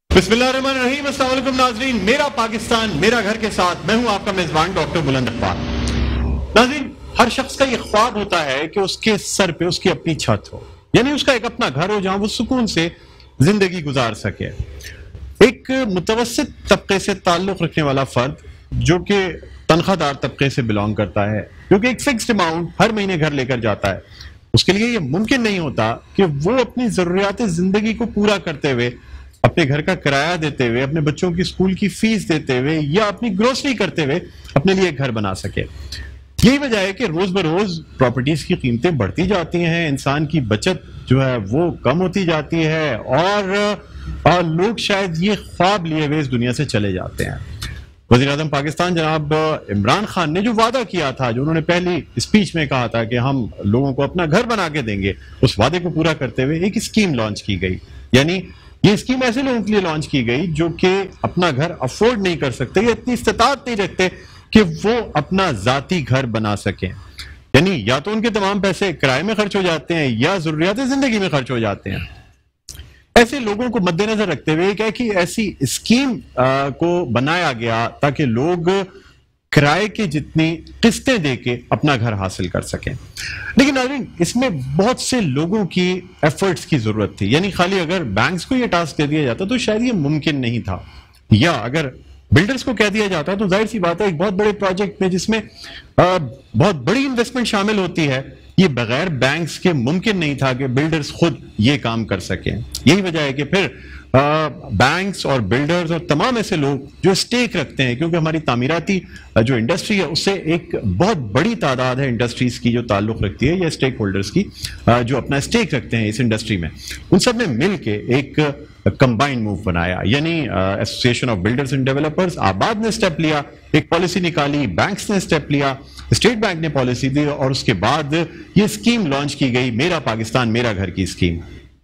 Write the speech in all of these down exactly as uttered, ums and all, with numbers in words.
बिस्मिल्लाहिर्रहमानिर्रहीम, अस्सलाम वालेकुम नाज़रीन। मेरा पाकिस्तान मेरा घर के साथ मैं हूं आपका मेजबान डॉक्टर बुलंद अकबार। नाज़रीन, हर शख्स का ये ख्वाब होता है कि उसके सर पे उसकी अपनी छत हो, यानी उसका एक अपना घर हो जहां वो सुकून से जिंदगी गुजार सके। एक मुतवस्सित तबके से ताल्लुक रखने वाला फर्द जो कि तनख्वाहदार तबके से बिलोंग करता है, जो कि एक फिक्स्ड अमाउंट हर महीने घर लेकर जाता है, उसके लिए ये मुमकिन नहीं होता कि वो अपनी जरूरियात जिंदगी को पूरा करते हुए, अपने घर का किराया देते हुए, अपने बच्चों की स्कूल की फीस देते हुए या अपनी ग्रोसरी करते हुए अपने लिए एक घर बना सके। यही वजह है कि रोज बरोज प्रॉपर्टीज की कीमतें बढ़ती जाती हैं, इंसान की बचत जो है वो कम होती जाती है और, और लोग शायद ये ख्वाब लिए हुए इस दुनिया से चले जाते हैं। वज़ीर आज़म पाकिस्तान जनाब इमरान खान ने जो वादा किया था, जो उन्होंने पहली स्पीच में कहा था कि हम लोगों को अपना घर बना के देंगे, उस वादे को पूरा करते हुए एक स्कीम लॉन्च की गई। यानी ये स्कीम ऐसे लोगों के लिए लॉन्च की गई जो कि अपना घर अफोर्ड नहीं कर सकते या इतनी इस्तिताअत नहीं रखते कि वो अपना जाती घर बना सकें। यानी या तो उनके तमाम पैसे किराए में खर्च हो जाते हैं या जरूरियात जिंदगी में खर्च हो जाते हैं। ऐसे लोगों को मद्देनजर रखते हुए क्या कि ऐसी स्कीम आ, को बनाया गया ताकि लोग किराए की जितनी किस्तें देके अपना घर हासिल कर सकें। लेकिन नाज़रीन, इसमें बहुत से लोगों की एफर्ट्स की जरूरत थी। यानी खाली अगर बैंक्स को यह टास्क दे दिया जाता तो शायद ये मुमकिन नहीं था, या अगर बिल्डर्स को कह दिया जाता तो जाहिर सी बात है एक बहुत बड़े प्रोजेक्ट में जिसमें आ, बहुत बड़ी इन्वेस्टमेंट शामिल होती है, ये बगैर बैंक्स के मुमकिन नहीं था कि बिल्डर्स खुद ये काम कर सकें। यही वजह है कि फिर बैंक्स और बिल्डर्स और तमाम ऐसे लोग जो स्टेक रखते हैं, क्योंकि हमारी तामीराती जो इंडस्ट्री है उससे एक बहुत बड़ी तादाद है इंडस्ट्रीज की जो ताल्लुक रखती है या स्टेक होल्डर्स की जो अपना स्टेक रखते हैं इस इंडस्ट्री में, उन सब ने मिल के एक कंबाइंड मूव बनाया। यानी association of builders and developers Abad ने स्टेप लिया, एक पॉलिसी निकाली, बैंक्स ने स्टेप लिया, स्टेट बैंक ने पॉलिसी दी और उसके बाद ये स्कीम लॉन्च की गई, मेरा पाकिस्तान मेरा घर की स्कीम।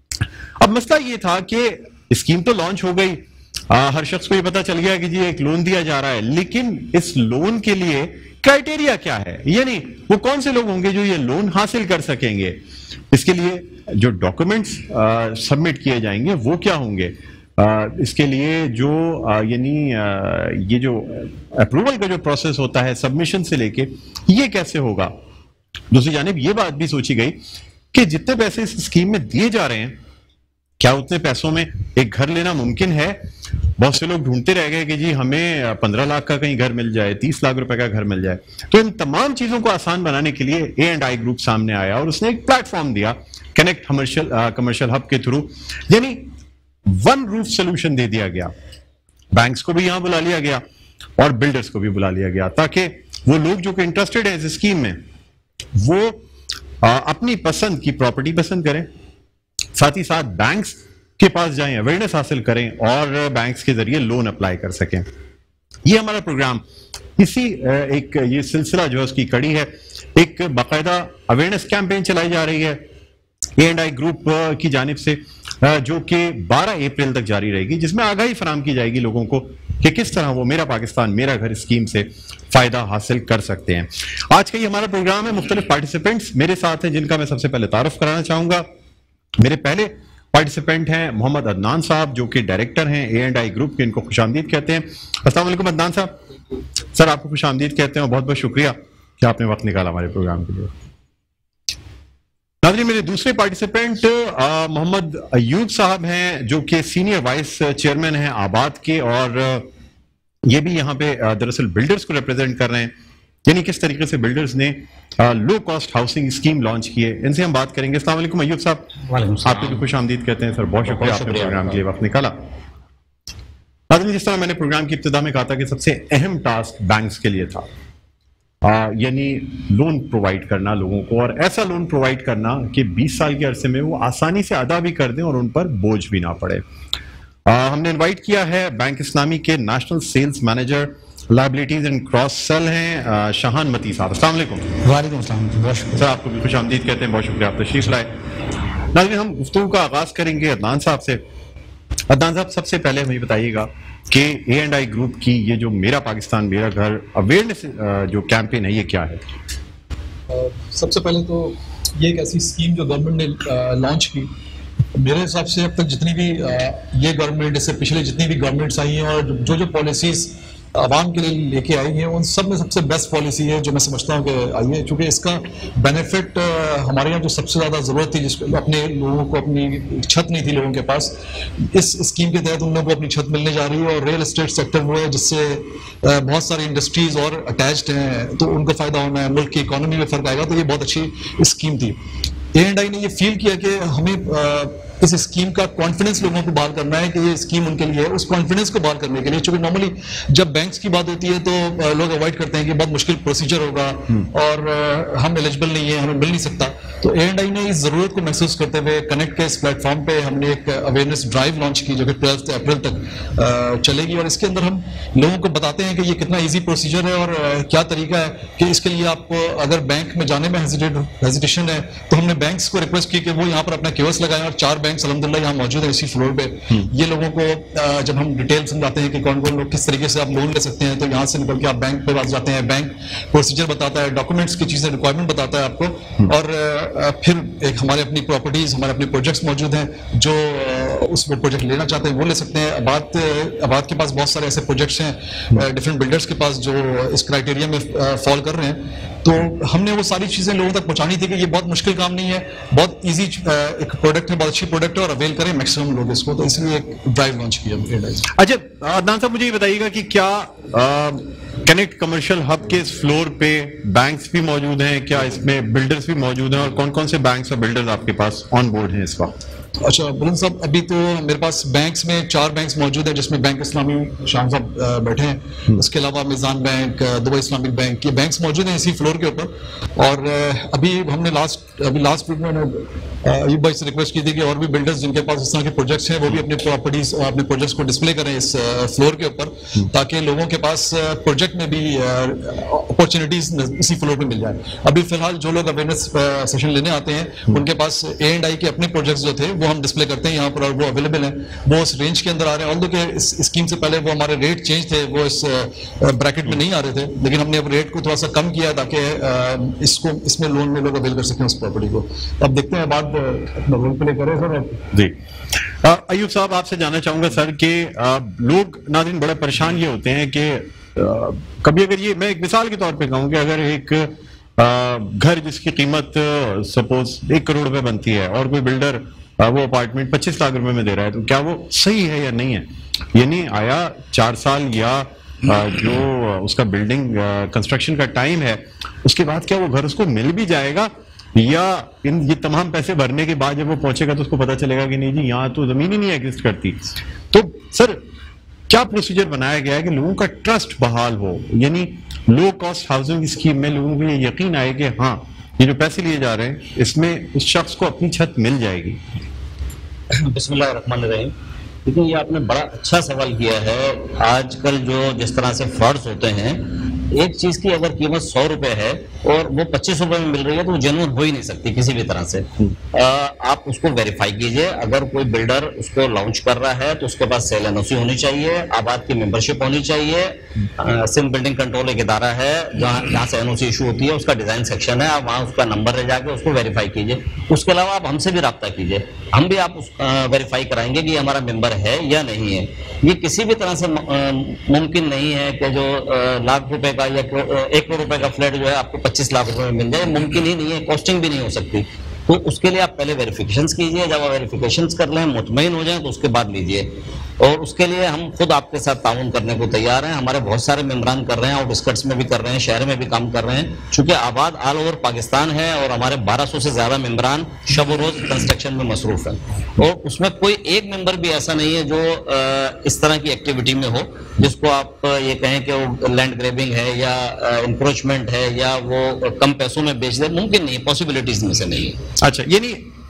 अब मसला ये था कि स्कीम तो लॉन्च हो गई, आ, हर शख्स को ये पता चल गया कि जी एक लोन दिया जा रहा है, लेकिन इस लोन के लिए क्राइटेरिया क्या है, यानी वो कौन से लोग होंगे जो ये लोन हासिल कर सकेंगे, इसके लिए जो डॉक्यूमेंट्स सबमिट किए जाएंगे वो क्या होंगे, आ, इसके लिए जो यानी ये जो अप्रूवल का जो प्रोसेस होता है सबमिशन से लेके ये कैसे होगा। दूसरी जानिब ये बात भी सोची गई कि जितने पैसे इस स्कीम में दिए जा रहे हैं, क्या उतने पैसों में एक घर लेना मुमकिन है। बहुत से लोग ढूंढते रह गए कि जी हमें पंद्रह लाख का कहीं घर मिल जाए, तीस लाख रुपए का घर मिल जाए। तो इन तमाम चीजों को आसान बनाने के लिए ए एंड आई ग्रुप सामने आया और उसने एक प्लेटफॉर्म दिया कनेक्ट कमर्शियल कमर्शियल हब के थ्रू, यानी वन रूफ सोल्यूशन दे दिया गया। बैंक्स को भी यहां बुला लिया गया और बिल्डर्स को भी बुला लिया गया ताकि वो लोग जो कि इंटरेस्टेड है इस स्कीम में वो आ, अपनी पसंद की प्रॉपर्टी पसंद करें, साथ ही साथ बैंक्स के पास जाएं, अवेयरनेस हासिल करें और बैंक्स के जरिए लोन अप्लाई कर सकें। ये हमारा प्रोग्राम इसी एक ये सिलसिला जो है उसकी कड़ी है। एक बाकायदा अवेयरनेस कैंपेन चलाई जा रही है ए एंड आई ग्रुप की जानिब से, जो कि बारह अप्रैल तक जारी रहेगी, जिसमें आगाही फराम की जाएगी लोगों को कि किस तरह वो मेरा पाकिस्तान मेरा घर स्कीम से फायदा हासिल कर सकते हैं। आज का ये हमारा प्रोग्राम है, मुख्तलिफ पार्टिसिपेंट्स मेरे साथ हैं जिनका मैं सबसे पहले तारुफ कराना चाहूंगा। मेरे पहले पार्टिसिपेंट हैं मोहम्मद अदनान साहब जो कि डायरेक्टर हैं ए एंड आई ग्रुप के, इनको खुशामदीद कहते हैं। अस्सलाम वालेकुम अदनान साहब। सर आपको खुशामदीद कहते हैं और बहुत बहुत शुक्रिया कि आपने वक्त निकाला हमारे प्रोग्राम के लिए। नाज़रीन, मेरे दूसरे पार्टिसिपेंट मोहम्मद अयूब साहब हैं जो कि सीनियर वाइस चेयरमैन हैं आबाद के और ये भी यहाँ पे दरअसल बिल्डर्स को रिप्रेजेंट कर रहे हैं, यानी किस तरीके से बिल्डर्स ने low cost housing scheme launch की है, इनसे हम बात करेंगे। अस्सलाम वालेकुम अयूब साहब। आपको भी खुशामदीद कहते हैं सर, बहुत शुक्रिया आपने प्रोग्राम के लिए वक्त निकाला। नाज़रीन, जिस तरह मैंने प्रोग्राम की इब्तिदा में कहा था कि सबसे अहम टास्क बैंक्स के लिए था, यानी लोन प्रोवाइड करना लोगों को, और ऐसा लोन प्रोवाइड करना कि बीस साल के अरसे में वो आसानी से अदा भी कर दें और उन पर बोझ भी ना पड़े। आ, हमने इनवाइट किया है बैंक इस्लामी के national sales manager liabilities and cross sell हैं शाहान मती साहब। अस्सलाम वालेकुम। वालेकुम अस्सलाम। बहुत शुक्रिया सर, आपको भी खुशामदीद कहते हैं, बहुत शुक्रिया आप तशरीफ लाए। नाज़रीन, हम गुफ्तगू का आगाज करेंगे अदनान साहब से। अदनान साहब, सबसे पहले हमें बताइएगा कि ए एंड आई ग्रुप की ये जो मेरा पाकिस्तान मेरा घर अवेयरनेस जो कैंपेन है ये क्या है? सबसे पहले तो ये एक ऐसी स्कीम जो गवर्नमेंट ने लॉन्च की मेरे हिसाब से अब तक जितनी भी ये गवर्नमेंट, इससे पिछले जितनी भी गवर्नमेंट्स आई हैं और जो जो पॉलिसीज आवाम के लिए लेके आई हैं, उन सब में सबसे बेस्ट पॉलिसी है जो मैं समझता हूँ कि आई है, क्योंकि इसका बेनिफिट हमारे यहाँ जो सबसे ज़्यादा ज़रूरत थी, जिसको अपने लोगों को अपनी छत नहीं थी लोगों के पास, इस स्कीम के तहत उन लोगों को अपनी छत मिलने जा रही है। और रियल एस्टेट सेक्टर वो है जिससे बहुत सारी इंडस्ट्रीज़ और अटैच्ड हैं, तो उनको फ़ायदा होना है, मुल्क की इकोनॉमी में फ़र्क आएगा। तो ये बहुत अच्छी स्कीम थी। ए एंड आई ने ये फील किया कि हमें इस स्कीम का कॉन्फिडेंस लोगों को बहाल करना है कि ये स्कीम उनके लिए है। उस कॉन्फिडेंस को बहाल करने के लिए, क्योंकि नॉर्मली जब बैंक्स की बात होती है तो लोग अवॉइड करते हैं कि बहुत मुश्किल प्रोसीजर होगा और हम एलिजिबल नहीं है, हमें मिल नहीं सकता। तो ए एंड आई ने इस जरूरत को महसूस करते हुए कनेक्ट के इस प्लेटफॉर्म पे हमने एक अवेयरनेस ड्राइव लॉन्च की जो कि ट्वेल्थ अप्रैल तक चलेगी। और इसके अंदर हम लोगों को बताते हैं कि ये कितना ईजी प्रोसीजर है और क्या तरीका है कि इसके लिए आपको अगर बैंक में जाने में हेजिटेट हेजिटेशन है तो हमने बैंक्स को रिक्वेस्ट की कि वो यहाँ पर अपना कियोस्क लगाएं। और चार बैंक अल्हम्दुलिल्लाह यहाँ मौजूद है इसी फ्लोर पे। ये लोगों को जब हम डिटेल समझाते हैं कि कौन कौन लोग किस तरीके से आप लोन ले सकते हैं, तो यहाँ से निकल के आप बैंक पे पास जाते हैं, बैंक प्रोसीजर बताता है, डॉक्यूमेंट्स की चीजें, रिक्वायरमेंट बताता है आपको। और फिर एक हमारे अपनी प्रॉपर्टीज, हमारे अपने प्रोजेक्ट्स मौजूद हैं, जो उस प्रोजेक्ट लेना चाहते हैं वो ले सकते हैं। आबाद आबाद के पास बहुत सारे ऐसे प्रोजेक्ट्स हैं डिफरेंट बिल्डर्स के पास जो इस क्राइटेरिया में फॉल कर रहे हैं। तो हमने वो सारी चीजें लोगों तक पहुंचानी थी कि ये बहुत मुश्किल काम नहीं है, बहुत इजी एक प्रोडक्ट है, बहुत अच्छी प्रोडक्ट है और अवेल करें मैक्सिमम लोग इसको। तो इसलिए एक ड्राइव लॉन्च किया। अच्छा अदनान साहब, मुझे ये बताइएगा कि क्या कनेक्ट कमर्शियल हब के इस फ्लोर पे बैंक्स भी मौजूद हैं, क्या इसमें बिल्डर्स भी मौजूद हैं, और कौन कौन से बैंक्स और बिल्डर्स आपके पास ऑन बोर्ड हैं इस वक्त? अच्छा बुलंद साहब, अभी तो मेरे पास बैंक्स में चार बैंक्स मौजूद है, जिसमें बैंक इस्लामी शाह साहब बैठे हैं, उसके अलावा Meezan bank, Dubai Islamic bank, ये बैंक्स मौजूद हैं इसी फ्लोर के ऊपर। और अभी हमने लास्ट अभी लास्ट वीक में अयूब भाई से रिक्वेस्ट की थी कि और भी बिल्डर्स जिनके पास इस तरह के प्रोजेक्ट्स हैं वो भी अपने प्रॉपर्टीज अपने प्रोजेक्ट्स को डिस्प्ले करें इस फ्लोर के ऊपर, ताकि लोगों के पास प्रोजेक्ट में भी अपॉर्चुनिटीज इसी फ्लोर पे मिल जाए। अभी फिलहाल जो लोग अवेयरनेस सेशन लेने आते हैं उनके पास ए एंड आई के अपने प्रोजेक्ट्स जो थे वो हम डिस्प्ले करते हैं यहाँ पर, और वो अवेलेबल हैं, वो उस रेंज के अंदर आ रहे हैं। ऑल्दो कि इस स्कीम से पहले वो हमारे रेट चेंज थे, वो इस ब्रैकेट में नहीं आ रहे थे, लेकिन हमने अब रेट को थोड़ा सा कम किया ताकि इसको इसमें लोन में लोग अवेल कर सकें उस प्रॉपर्टी को। अब देखते हैं बाद अपना रोल प्ले करें सर। जी अयूब साहब, आपसे जानना चाहूंगा सर कि लोग नाज़रीन बड़े परेशान ये होते हैं कि कभी अगर ये, मैं एक मिसाल के तौर पे कहूँ कि अगर एक घर जिसकी कीमत सपोज एक करोड़ रुपए बनती है और कोई बिल्डर वो अपार्टमेंट पच्चीस लाख रुपए में दे रहा है, तो क्या वो सही है या नहीं है? यानी आया चार साल या जो उसका बिल्डिंग कंस्ट्रक्शन का टाइम है उसके बाद क्या वो घर उसको मिल भी जाएगा, या इन ये तमाम पैसे भरने के बाद जब वो पहुंचेगा तो उसको पता चलेगा कि नहीं जी यहाँ तो जमीन ही नहीं एग्जिस्ट करती? तो सर क्या प्रोसीजर बनाया गया है कि लोगों का ट्रस्ट बहाल हो, यानी लो कॉस्ट हाउसिंग स्कीम में लोगों को ये यकीन आए कि हाँ ये जो पैसे लिए जा रहे हैं इसमें उस शख्स को अपनी छत मिल जाएगी? बिस्मिल्लाह रहमान रहीम। लेकिन ये आपने बड़ा अच्छा सवाल किया है। आजकल जो जिस तरह से फ्रॉड्स होते हैं, एक चीज की अगर कीमत सौ रुपए है और वो पच्चीस रुपए में मिल रही है तो वो जेन्युइन हो ही नहीं सकती किसी भी तरह से। आ, आप उसको वेरीफाई कीजिए। अगर कोई बिल्डर उसको लॉन्च कर रहा है तो उसके पास सेल एनओसी होनी चाहिए, आबाद की मेंबरशिप होनी चाहिए, सिंध बिल्डिंग कंट्रोल एक इदारा है जहाँ जहाँ से एनओसी इशू होती है, उसका डिजाइन सेक्शन है, आप वहाँ उसका नंबर ले जाके उसको वेरीफाई कीजिए। उसके अलावा आप हमसे भी रब्ता कीजिए, हम भी आप वेरीफाई कराएंगे कि हमारा मेंबर है या नहीं है। ये किसी भी तरह से मुमकिन नहीं है कि जो लाख रुपए का या एक करोड़ रुपए का फ्लैट जो है आपको पच्चीस लाख रुपए में मिल जाए, मुमकिन ही नहीं है, कॉस्टिंग भी नहीं हो सकती। तो उसके लिए आप पहले वेरिफिकेशंस कीजिए, जब आप वेरिफिकेशंस कर लें, मुतमईन हो जाएं तो उसके बाद लीजिए। और उसके लिए हम खुद आपके साथ ताउन करने को तैयार हैं। हमारे बहुत सारे मेंबरान कर रहे हैं, आउटस्कर्ट्स में भी कर रहे हैं, शहर में भी काम कर रहे हैं। चूंकि आबाद ऑल ओवर पाकिस्तान है और हमारे बारह सौ से ज्यादा मेंबरान शब रोज कंस्ट्रक्शन में मसरूफ है, और उसमें कोई एक मेंबर भी ऐसा नहीं है जो इस तरह की एक्टिविटी में हो जिसको आप ये कहें कि वो लैंड ग्रेबिंग है या इंक्रोचमेंट है या वो कम पैसों में बेच दे। मुमकिन नहीं, पॉसिबिलिटीज में से नहीं है। अच्छा, यानी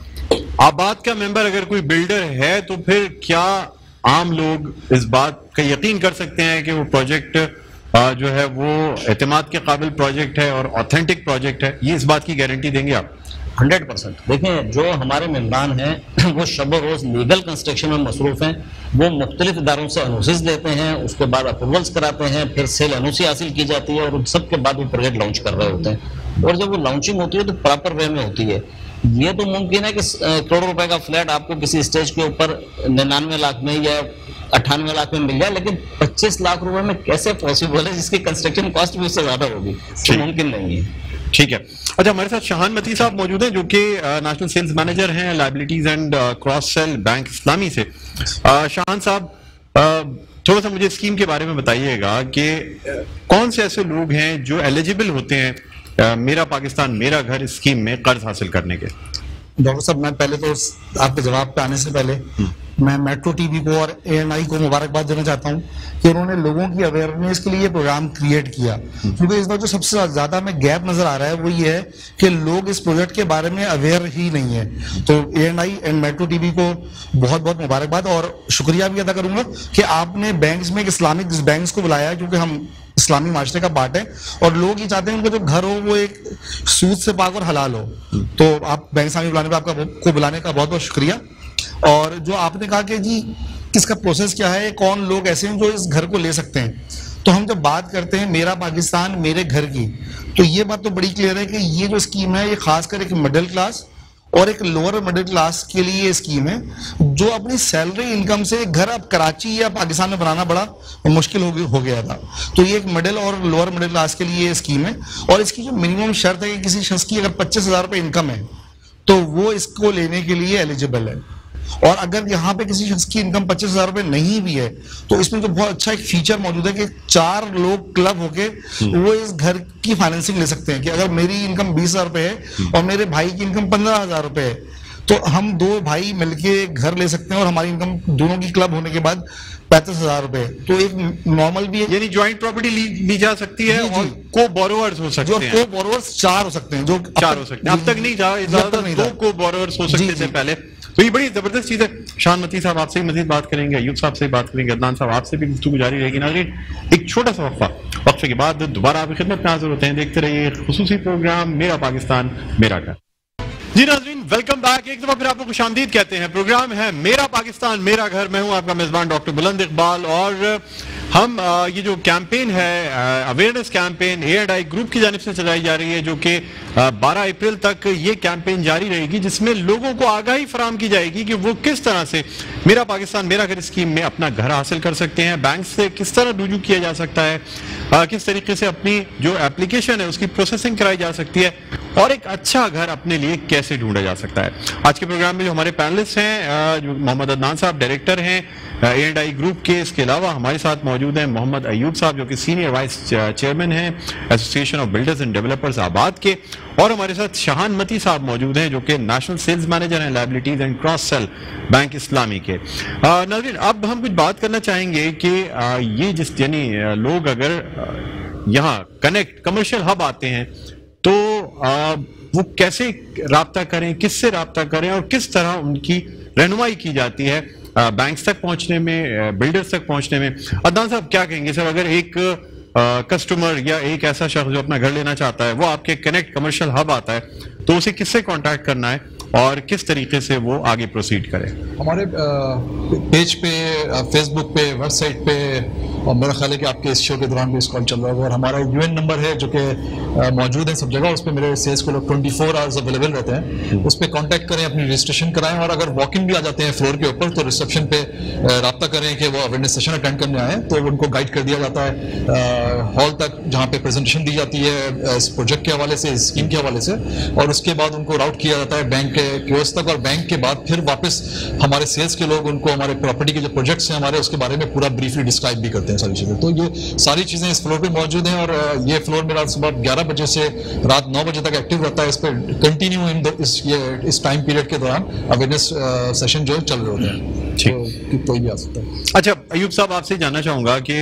आबाद का मेंबर अगर कोई बिल्डर है तो फिर क्या आम लोग इस बात का यकीन कर सकते हैं कि वो प्रोजेक्ट जो है वो एतमाद के काबिल प्रोजेक्ट है और ऑथेंटिक प्रोजेक्ट है? ये इस बात की गारंटी देंगे आप? Hundred percent. देखें, जो हमारे मेंबरान हैं वो शब रोज लीगल कंस्ट्रक्शन में मसरूफ हैं। वो मुख्तलिफ इदारों से एनओसीज लेते हैं, उसके बाद अप्रूवल्स कराते हैं, फिर सेल एनओसी हासिल की जाती है और उन सब के बाद वो प्रोजेक्ट लॉन्च कर रहे होते हैं। और जब वो लॉन्चिंग होती है तो प्रॉपर वे में होती है। ये तो मुमकिन है कि करोड़ रुपए का फ्लैट आपको किसी स्टेज के ऊपर निन्यानवे लाख में या अट्ठानवे लाख में मिल जाए, लेकिन पच्चीस लाख रुपए में कैसे पॉसिबल है, जिसकी कंस्ट्रक्शन कॉस्ट भी उससे ज्यादा होगी, तो मुमकिन नहीं है। ठीक है। अच्छा, हमारे साथ शाहान मती साहब मौजूद हैं जो कि नेशनल सेल्स मैनेजर हैं liabilities and cross sell bank Islami से। शाहान साहब, थोड़ा सा मुझे स्कीम के बारे में बताइएगा कि कौन से ऐसे लोग हैं जो एलिजिबल होते हैं मेरा पाकिस्तान मेरा घर स्कीम में कर्ज हासिल करने के? डॉक्टर साहब, मैं पहले तो आपके जवाब पे आने से पहले मैं मेट्रो टीवी को और ए एन आई को मुबारकबाद देना चाहता हूं कि उन्होंने लोगों की अवेयरनेस के लिए ये प्रोग्राम क्रिएट किया, क्योंकि इस बार जो सबसे ज्यादा में गैप नजर आ रहा है वो ये है कि लोग इस प्रोजेक्ट के बारे में अवेयर ही नहीं है। तो A N I and metro TV को बहुत बहुत मुबारकबाद, और शुक्रिया भी अदा करूंगा कि आपने बैंक्स में इस्लामिक बैंक्स को बुलाया है, क्योंकि हम इस्लामी माशरे का पार्ट है और लोग ये चाहते हैं उनका जो घर हो वो एक सूद से पाक और हलाल हो। तो आप बैंक इस्लामी बुलाने पर आपका को बुलाने का बहुत बहुत शुक्रिया। और जो आपने कहा कि जी इसका प्रोसेस क्या है, कौन लोग ऐसे हैं जो इस घर को ले सकते हैं, तो हम जब बात करते हैं मेरा पाकिस्तान मेरे घर की, तो ये बात तो बड़ी क्लियर है कि ये जो स्कीम है ये खासकर एक मिडिल क्लास और एक लोअर मिडिल क्लास के लिए ये स्कीम है, जो अपनी सैलरी इनकम से घर अब कराची या पाकिस्तान में बनाना बड़ा मुश्किल हो हो गया था। तो ये एक मिडिल और लोअर मिडिल क्लास के लिए ये स्कीम है, और इसकी जो मिनिमम शर्त है कि किसी शख्स की अगर पच्चीस हजार रुपये इनकम है तो वो इसको लेने के लिए एलिजिबल है। और अगर यहाँ पे किसी शख्स की इनकम पच्चीस हजार रुपये नहीं भी है तो इसमें तो बहुत अच्छा एक फीचर मौजूद है कि चार लोग क्लब होके वो इस घर की फाइनेंसिंग ले सकते हैं कि अगर मेरी इनकम बीस हजार रुपये है और मेरे भाई की इनकम पंद्रह हजार रुपये है तो हम दो भाई मिलके घर ले सकते हैं, और हमारी इनकम दोनों की क्लब होने के बाद पैंतीस हजार रुपए। तो एक नॉर्मल भी है, यानी ज्वाइंट प्रॉपर्टी ली, ली जा सकती है, और को बोरोवर्स हो सकते हैं। को बोरोवर्स चार हो सकते हैं, जो चार हो सकते हैं। अब तक नहीं था, दो को बोरोवर्स हो सकते थे पहले। तो ये बड़ी जबरदस्त चीज है। शाहान मती साहब आपसे ही मजीद बात करेंगे, अयूब साहब से बात करेंगे, अदनान साहब आपसे भी गुफ्तगू जारी रहेगी। नाज़रीन, एक छोटा सा वक्फा, वक्फे के बाद दोबारा आपकी खिदमत में हाजिर होते हैं। देखते रहिए खुसूसी प्रोग्राम मेरा पाकिस्तान मेरा घर। जी नाज़रीन, वेलकम बैक। एक दफा फिर आपको खुशामदीद कहते हैं। प्रोग्राम है मेरा पाकिस्तान मेरा घर। मैं हूं आपका मेजबान डॉक्टर बुलंद इकबाल, और हम ये जो कैंपेन है, awareness campaign A and I group की जानिब से चलाई जा रही है, जो कि बारह अप्रैल तक ये कैंपेन जारी रहेगी, जिसमें लोगों को आगाही फराम की जाएगी कि वो किस तरह से मेरा पाकिस्तान मेरा घर स्कीम में अपना घर हासिल कर सकते हैं, बैंक से किस तरह रुजू किया जा सकता है, किस तरीके से अपनी जो एप्लीकेशन है उसकी प्रोसेसिंग कराई जा सकती है, और एक अच्छा घर अपने लिए कैसे ढूंढा जा सकता है। आज के प्रोग्राम में जो हमारे पैनलिस्ट हैं, जो मोहम्मद अदनान साहब डायरेक्टर हैं ए एंड आई ग्रुप के, इसके अलावा हमारे साथ मौजूद हैं मोहम्मद अयूब साहब जो कि सीनियर वाइस चेयरमैन हैं association of builders and developers आबाद के, और हमारे साथ शाहान मती साहब मौजूद हैं जो कि नेशनल सेल्स मैनेजर हैं liabilities and cross sell bank Islami के। नाज़रीन, अब हम कुछ बात करना चाहेंगे कि ये जिस यानी लोग अगर यहाँ कनेक्ट कमर्शियल हब आते हैं तो आ, वो कैसे राब्ता करें, किससे राब्ता करें, और किस तरह उनकी रहनुमाई की जाती है बैंक्स तक पहुंचने में, बिल्डर्स तक पहुंचने में। अदनान साहब क्या कहेंगे सर, अगर एक कस्टमर या एक ऐसा शख्स जो अपना घर लेना चाहता है वो आपके कनेक्ट कमर्शियल हब आता है, तो उसे किससे कांटेक्ट करना है और किस तरीके से वो आगे प्रोसीड करे? हमारे पेज पे, फेसबुक पे, वेबसाइट पे, और मेरा ख्याल है कि आपके इस शो के दौरान भी इस कॉल चल रहा होगा, और हमारा यूएन नंबर है जो कि मौजूद है सब जगह, उस पर मेरे सेल्स के लोग ट्वेंटी फोर आवर्स अवेलेबल रहते हैं। उस पर कॉन्टैक्ट करें, अपनी रजिस्ट्रेशन कराएं, और अगर वॉक इन भी आ जाते हैं फ्लोर के ऊपर तो रिसेप्शन पे रब्ता करें कि वो अवेयरनेस सेशन अटेंड करने आए, तो उनको गाइड कर दिया जाता है हॉल तक जहाँ पे प्रेजेंटेशन दी जाती है इस प्रोजेक्ट के हवाले से, इस स्कीम के हवाले से, और उसके बाद उनको राउट किया जाता है बैंक के कियोस्क तक, और बैंक के बाद फिर वापस हमारे सेल्स के लोग उनको हमारे प्रॉपर्टी के जो प्रोजेक्ट्स हैं हमारे उसके बारे में पूरा ब्रीफली डिस्क्राइब भी करते हैं सारी चीज़ें। तो ये सारी चीज़ें इस फ्लोर पे मौजूद हैं, और ये फ्लोर मेरा सुबह ग्यारह बजे से रात नौ बजे तक एक्टिव रहता है। इस पर कंटिन्यू इन इस ये इस टाइम पीरियड के दौरान अवेयरनेस सेशन जो चल रहे होते हैं, तो कोई भी आ सकता है। अच्छा अयूब साहब, आपसे जानना चाहूंगा कि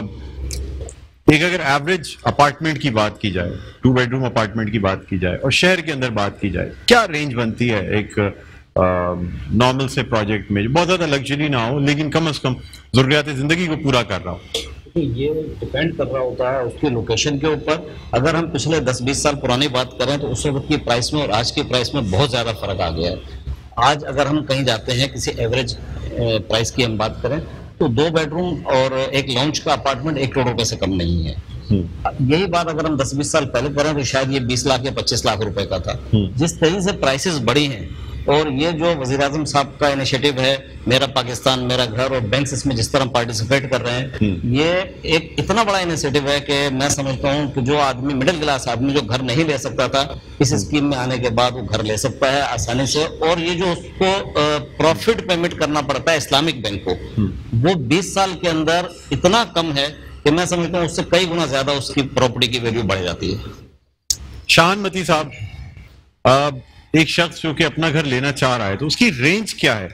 एक अगर एवरेज अपार्टमेंट की बात की जाए, टू बेडरूम अपार्टमेंट की बात की जाए और शहर के अंदर बात की जाए, क्या रेंज बनती है एक नॉर्मल से प्रोजेक्ट में, बहुत ज्यादा लग्जरी ना हो लेकिन कम से कम जरूरियात जिंदगी को पूरा कर रहा हो? तो ये डिपेंड कर रहा होता है उसके लोकेशन के ऊपर। अगर हम पिछले दस बीस साल पुरानी बात करें तो उस वक्त की प्राइस में और आज की प्राइस में बहुत ज़्यादा फर्क आ गया है। आज अगर हम कहीं जाते हैं, किसी एवरेज प्राइस की हम बात करें, तो दो बेडरूम और एक लॉन्च का अपार्टमेंट एक करोड़ रुपए से कम नहीं है। यही बात अगर हम दस बीस साल पहले करें तो शायद ये बीस लाख या पच्चीस लाख रुपए का था। जिस तरीके से प्राइसेस बढ़ी हैं और ये जो वजीर आजम साहब का इनिशिएटिव है मेरा पाकिस्तान मेरा घर और बैंक्स इसमें जिस तरह पार्टिसिपेट कर रहे हैं, ये एक इतना बड़ा इनिशिएटिव है कि मैं समझता हूँ कि जो आदमी मिडिल क्लास आदमी जो घर नहीं ले सकता था इस स्कीम में आने के बाद वो घर ले सकता है आसानी से। और ये जो उसको प्रॉफिट पेमेंट करना पड़ता है इस्लामिक बैंक को, वो बीस साल के अंदर इतना कम है कि मैं समझता हूँ उससे कई गुना ज्यादा उसकी प्रॉपर्टी की वैल्यू बढ़ जाती है। शान मती साहब, एक शख्स जो कि अपना घर लेना चाह रहा है तो उसकी रेंज क्या है?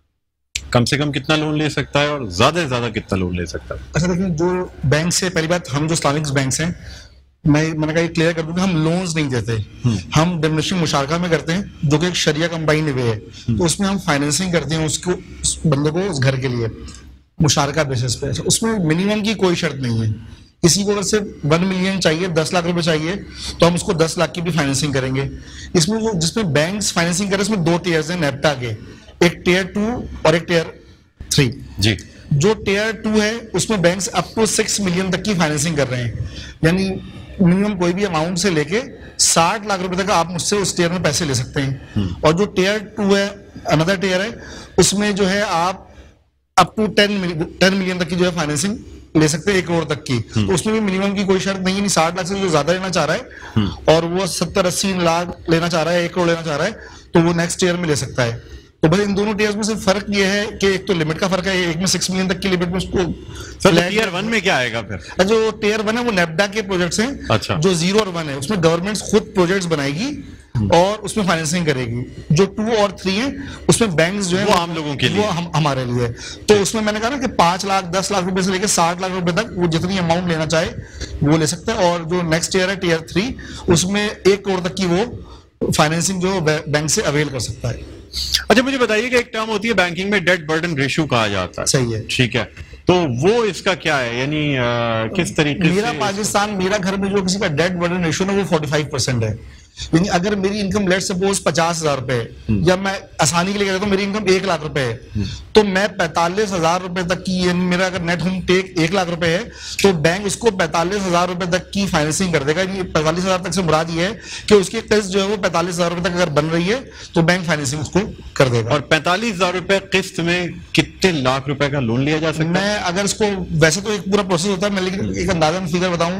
कम से कम कितना लोन ले सकता है और ज्यादा से ज्यादा कितना लोन ले सकता है? अच्छा देखिए, जो बैंक से पहली बात, हम जो इस्लामिक बैंक हैं, मैं मैंने कहा क्लियर कर दूं कि हम लोन्स नहीं देते, हम डिमिनिशिंग मुशारका में करते हैं जो कि एक शरिया कंबाइंड वे है। तो उसमें हम फाइनेंसिंग करते हैं उसको, उस बंदे को उस घर के लिए मुशारका बेसिस पे। उसमें मिनिमम की कोई शर्त नहीं है। किसी को अगर सिर्फ वन मिलियन चाहिए, दस लाख रुपए चाहिए, तो हम उसको दस लाख की भी फाइनेंसिंग करेंगे। इसमें जो जिसमें बैंक्स फाइनेंसिंग कर रहे हैं उसमें दो टीयर्स हैं नेप्टा के, एक टीयर टू और एक टीयर थ्री। जी, जो टीयर टू है उसमें banks up to six million तक की फाइनेंसिंग कर रहे हैं, यानी मिनिमम कोई भी अमाउंट से लेके साठ लाख रुपए तक आप मुझसे उस टीयर में पैसे ले सकते हैं। और जो टीयर टू है, अनदर टीयर है, उसमें जो है आप up to ten ten million तक की जो है फाइनेंसिंग ले सकते हैं, एक करोड़ तक की। तो उसमें भी मिनिमम की कोई शर्त नहीं है। साठ लाख से जो ज्यादा लेना चाह रहा है और वो सत्तर अस्सी लाख लेना चाह रहा है, एक करोड़ लेना चाह रहा है, तो वो नेक्स्ट ईयर में ले सकता है। तो बस इन दोनों टीयर्स में सिर्फ फर्क ये है कि एक तो लिमिट का फर्क है, एक में सिक्स मिलियन तक की लिमिट में उसको। टीयर वन में क्या आएगा फिर? जो टीयर वन है वो नेप्डा के प्रोजेक्ट्स हैं। अच्छा। जो जीरो और वन है उसमें गवर्नमेंट खुद प्रोजेक्ट्स बनाएगी और उसमें फाइनेंसिंग करेगी। जो टू और थ्री है उसमें बैंक्स जो है वो आम लोगों के लिए, वो हम हमारे लिए। तो उसमें मैंने कहा ना कि पांच लाख दस लाख रुपए से लेकर साठ लाख रुपए तक वो जितनी अमाउंट लेना चाहे वो ले सकते हैं। और जो नेक्स्ट ईयर है टीयर थ्री, उसमें एक करोड़ तक की वो फाइनेंसिंग जो बैंक से अवेल कर सकता है। अच्छा, मुझे बताइए कि एक टर्म होती है बैंकिंग में डेट बर्डन रेशियो कहा जाता है। सही है, ठीक है, तो वो इसका क्या है, यानी किस तरीके से? मेरा पाकिस्तान मेरा घर में जो किसी का डेट बर्डन रेशियो ना वो फोर्टी फाइव परसेंट है। यानी अगर मेरी इनकम लेट सपोज पचास हजार रुपए है, या मैं आसानी के लिए कहता हूँ मेरी इनकम एक लाख रुपए है, तो मैं पैंतालीस हजार रुपए तक की, मेरा अगर नेट होम टेक एक लाख रुपए है, तो बैंक उसको पैंतालीस हजार रुपए तक की फाइनेंसिंग कर देगा। पैंतालीस हजार तक से मुराद ये है कि उसकी किस्त जो है वो पैंतालीस हजार रुपए तक अगर बन रही है तो बैंक फाइनेंसिंग उसको कर देगा। और पैंतालीस हजार रुपए किस्त में कितने लाख रुपए का लोन लिया जा सकता है? मैं अगर इसको, वैसे तो एक पूरा प्रोसेस होता है, मैं लेकिन एक अंदाजन फिगर बताऊं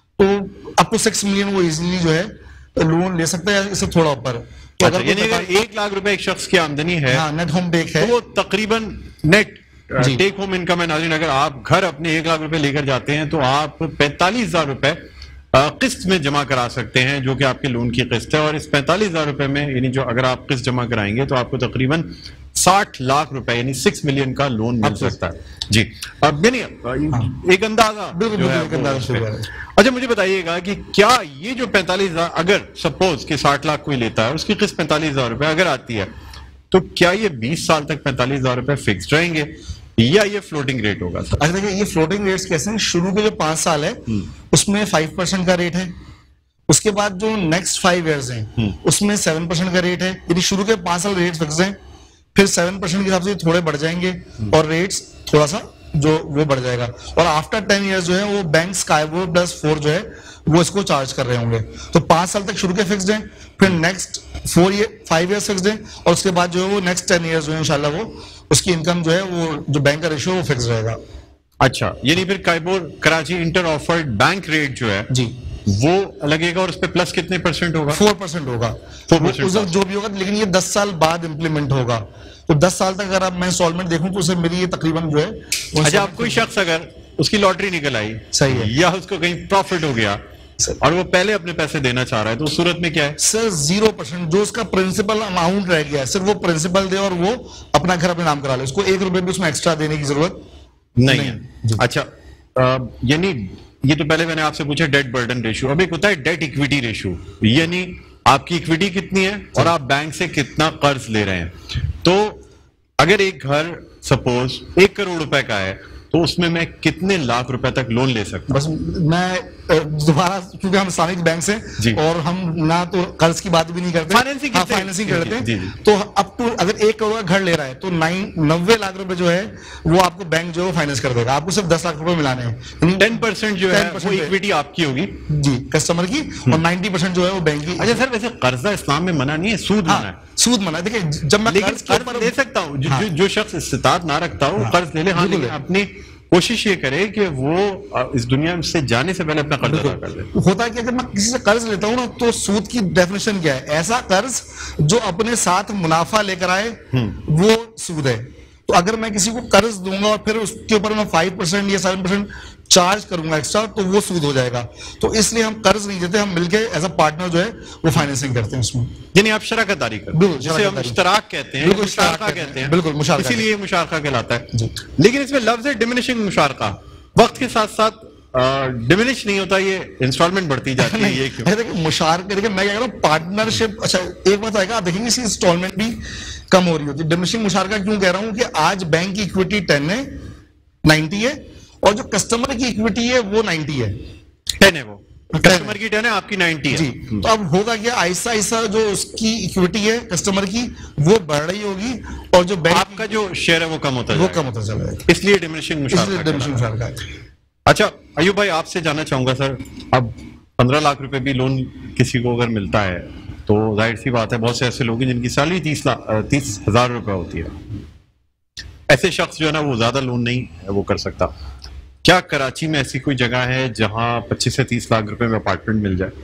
तो अप टू सिक्स मिलियन वो इजिली जो है लोन ले सकता है, इससे थोड़ा ऊपर। तो अच्छा, यानी अगर एक लाख रुपए एक शख्स की आमदनी है, हाँ, नेट होम टेक है, तो वो तकरीबन नेट टेक होम इनकम है। नाज़रीन, अगर आप घर अपने एक लाख रुपए लेकर जाते हैं तो आप पैंतालीस हजार रुपए किस्त में जमा करा सकते हैं, जो कि आपके लोन की किस्त है। और इस पैंतालीस हजार रुपए में, यानी जो अगर आप किस्त जमा कराएंगे तो आपको तकरीबन साठ लाख रुपए यानी सिक्स मिलियन का लोन मिल सकता है। जी, अब यानी एक अंदाजा जो है वो है। अच्छा, मुझे बताइएगा कि क्या ये जो पैंतालीस हजार, अगर सपोज कि साठ लाख कोई लेता है, उसकी किस्त पैंतालीस हजार रुपए अगर आती है, तो क्या ये बीस साल तक पैंतालीस हजार रुपए फिक्स रहेंगे या ये फ्लोटिंग रेट होगा? सर, अच्छा देखिए, ये फ्लोटिंग रेट्स कैसे हैं? शुरू के जो पांच साल है उसमें फाइव परसेंट का रेट है, उसके बाद जो नेक्स्ट फाइव ईयर्स हैं उसमें सेवन परसेंट का रेट है। यदि शुरू के पांच साल रेट फिक्स हैं, फिर सेवन परसेंट के हिसाब से थोड़े बढ़ जाएंगे और रेट्स थोड़ा सा जो वो बढ़ जाएगा। और आफ्टर टेन इयर्स जो है वो बैंक स्काईबो प्लस फोर जो है वो इसको चार्ज कर रहे होंगे। तो पांच साल तक शुरू के फिक्स्ड हैं, फिर next four year five years fixed हैं, और उसके बाद जो है वो नेक्स्ट टेन इयर्स जो है इंशाल्लाह वो उसकी इनकम जो है वो जो बैंक का रेशियो वो फिक्स रहेगा। अच्छा, यानी फिर KIBOR Karachi inter offered bank rate जो है जी वो लगेगा और उस पे प्लस कितने परसेंट होगा? फोर परसेंट होगा। तो जो भी होगा, लेकिन ये दस साल बाद इंप्लीमेंट होगा। तो दस साल तक अगर अब मैं इंस्टॉलमेंट देखूं तो उसे मेरी ये तकरीबन जो है। अच्छा, आप कोई शख्स अगर उसकी लॉटरी निकल आई, सही है, या उसको कहीं प्रॉफिट हो गया और वो पहले अपने पैसे देना चाह रहा है, तो उस सूरत में क्या है? सर जीरो परसेंट जो उसका प्रिंसिपल अमाउंट रह गया है, सिर्फ वो प्रिंसिपल दे और वो अपना घर अपने नाम करा ले, उसको एक रुपए भी उसमें एक्स्ट्रा देने की जरूरत नहीं, नहीं है। अच्छा, यानी ये तो पहले मैंने आपसे पूछा डेट बर्डन रेशियो, अब एक होता है डेट इक्विटी रेशियो, यानी आपकी इक्विटी कितनी है और आप बैंक से कितना कर्ज ले रहे हैं। तो अगर एक घर सपोज एक करोड़ रुपए का है तो उसमें मैं कितने लाख रुपए तक लोन ले सकता हूं? बस मैं दोबारा, क्योंकि हम इस्लामिक बैंक से और हम ना तो कर्ज की बात भी नहीं करते, फाइनेंसिंग हाँ, फाइनेंसिंग करते हैं। तो अप टू अगर एक करोड़ का घर ले रहा है तो नाइन नब्बे लाख रुपए जो है वो आपको बैंक जो है फाइनेंस कर देगा, आपको सिर्फ दस लाख रुपए मिलाने हैं। टेन परसेंट जो है वो इक्विटी आपकी होगी जी कस्टमर की, और नाइन्टी परसेंट जो है वो बैंक की। अच्छा सर, वैसे कर्जा इस्लाम में मना नहीं है, सूद मना है। सूद मना है। देखिए जब मैं लेकिन कर्ज ले सकता हूँ, जो, जो शख्स इस्तिताअत ना रखता हो कर्ज ले ले, हाँ, लेकिन अपनी कोशिश ये करे कि वो इस दुनिया से जाने से पहले अपना कर्ज अदा कर ले। होता है कि अगर मैं किसी से कर्ज लेता हूँ ना, तो सूद की डेफिनेशन क्या है? ऐसा कर्ज जो अपने साथ मुनाफा लेकर आए वो सूद है। तो अगर मैं किसी को कर्ज दूंगा और फिर उसके ऊपर मैं फाइव परसेंट या सेवन परसेंट चार्ज करूंगा एक्स्ट्रा, तो वो सूद हो जाएगा। तो इसलिए हम कर्ज नहीं देते, हम मिलके एज अ पार्टनर जो है वो फाइनेंसिंग करते हैं उसमें। यानी आप शराकतदारी करते हैं, जिसे हम इश्तराक कहते हैं, मुशारका कहते हैं, बिल्कुल मुशारका, इसीलिए मुशारका कहलाता है। लेकिन इसमें लफ्ज है डिमिनिशिंग मुशारका, वक्त के साथ साथ डिमिनिश नहीं होता, ये इंस्टॉलमेंट बढ़ती जाती है, ये क्यों? देखिए मुशारका, देखिए मैं कह रहा हूँ पार्टनरशिप। अच्छा एक बात आएगा, आप देखेंगे इसकी इंस्टॉलमेंट भी कम हो रही होती है। डिमिनिशिंग मुशारका क्यों कह रहा हूँ कि आज बैंक की इक्विटी टेन है, नाइन्टी है, और जो कस्टमर की इक्विटी है वो नाइन्टी है, टेन है, वो कस्टमर की टेन है, आपकी नाइन्टी है जी। तो अब होगा क्या, ऐसा ऐसा जो उसकी इक्विटी है कस्टमर की वो बढ़ रही होगी, और जो बैंक आपका जो शेयर है वो कम होता है, वो कम होता चला जाएगा, इसलिए डिमिनिशिंग मुशारका। अच्छा अयूब भाई, आपसे जानना चाहूंगा सर, अब पंद्रह लाख रुपए भी लोन किसी को अगर मिलता है तो जाहिर सी बात है बहुत से ऐसे लोग हैं जिनकी सैलरी तीस लाख तीस हजार रुपए होती है, ऐसे शख्स जो है ना वो ज्यादा लोन नहीं वो कर सकता। क्या कराची में ऐसी कोई जगह है जहां पच्चीस से तीस लाख रुपए में अपार्टमेंट मिल जाए?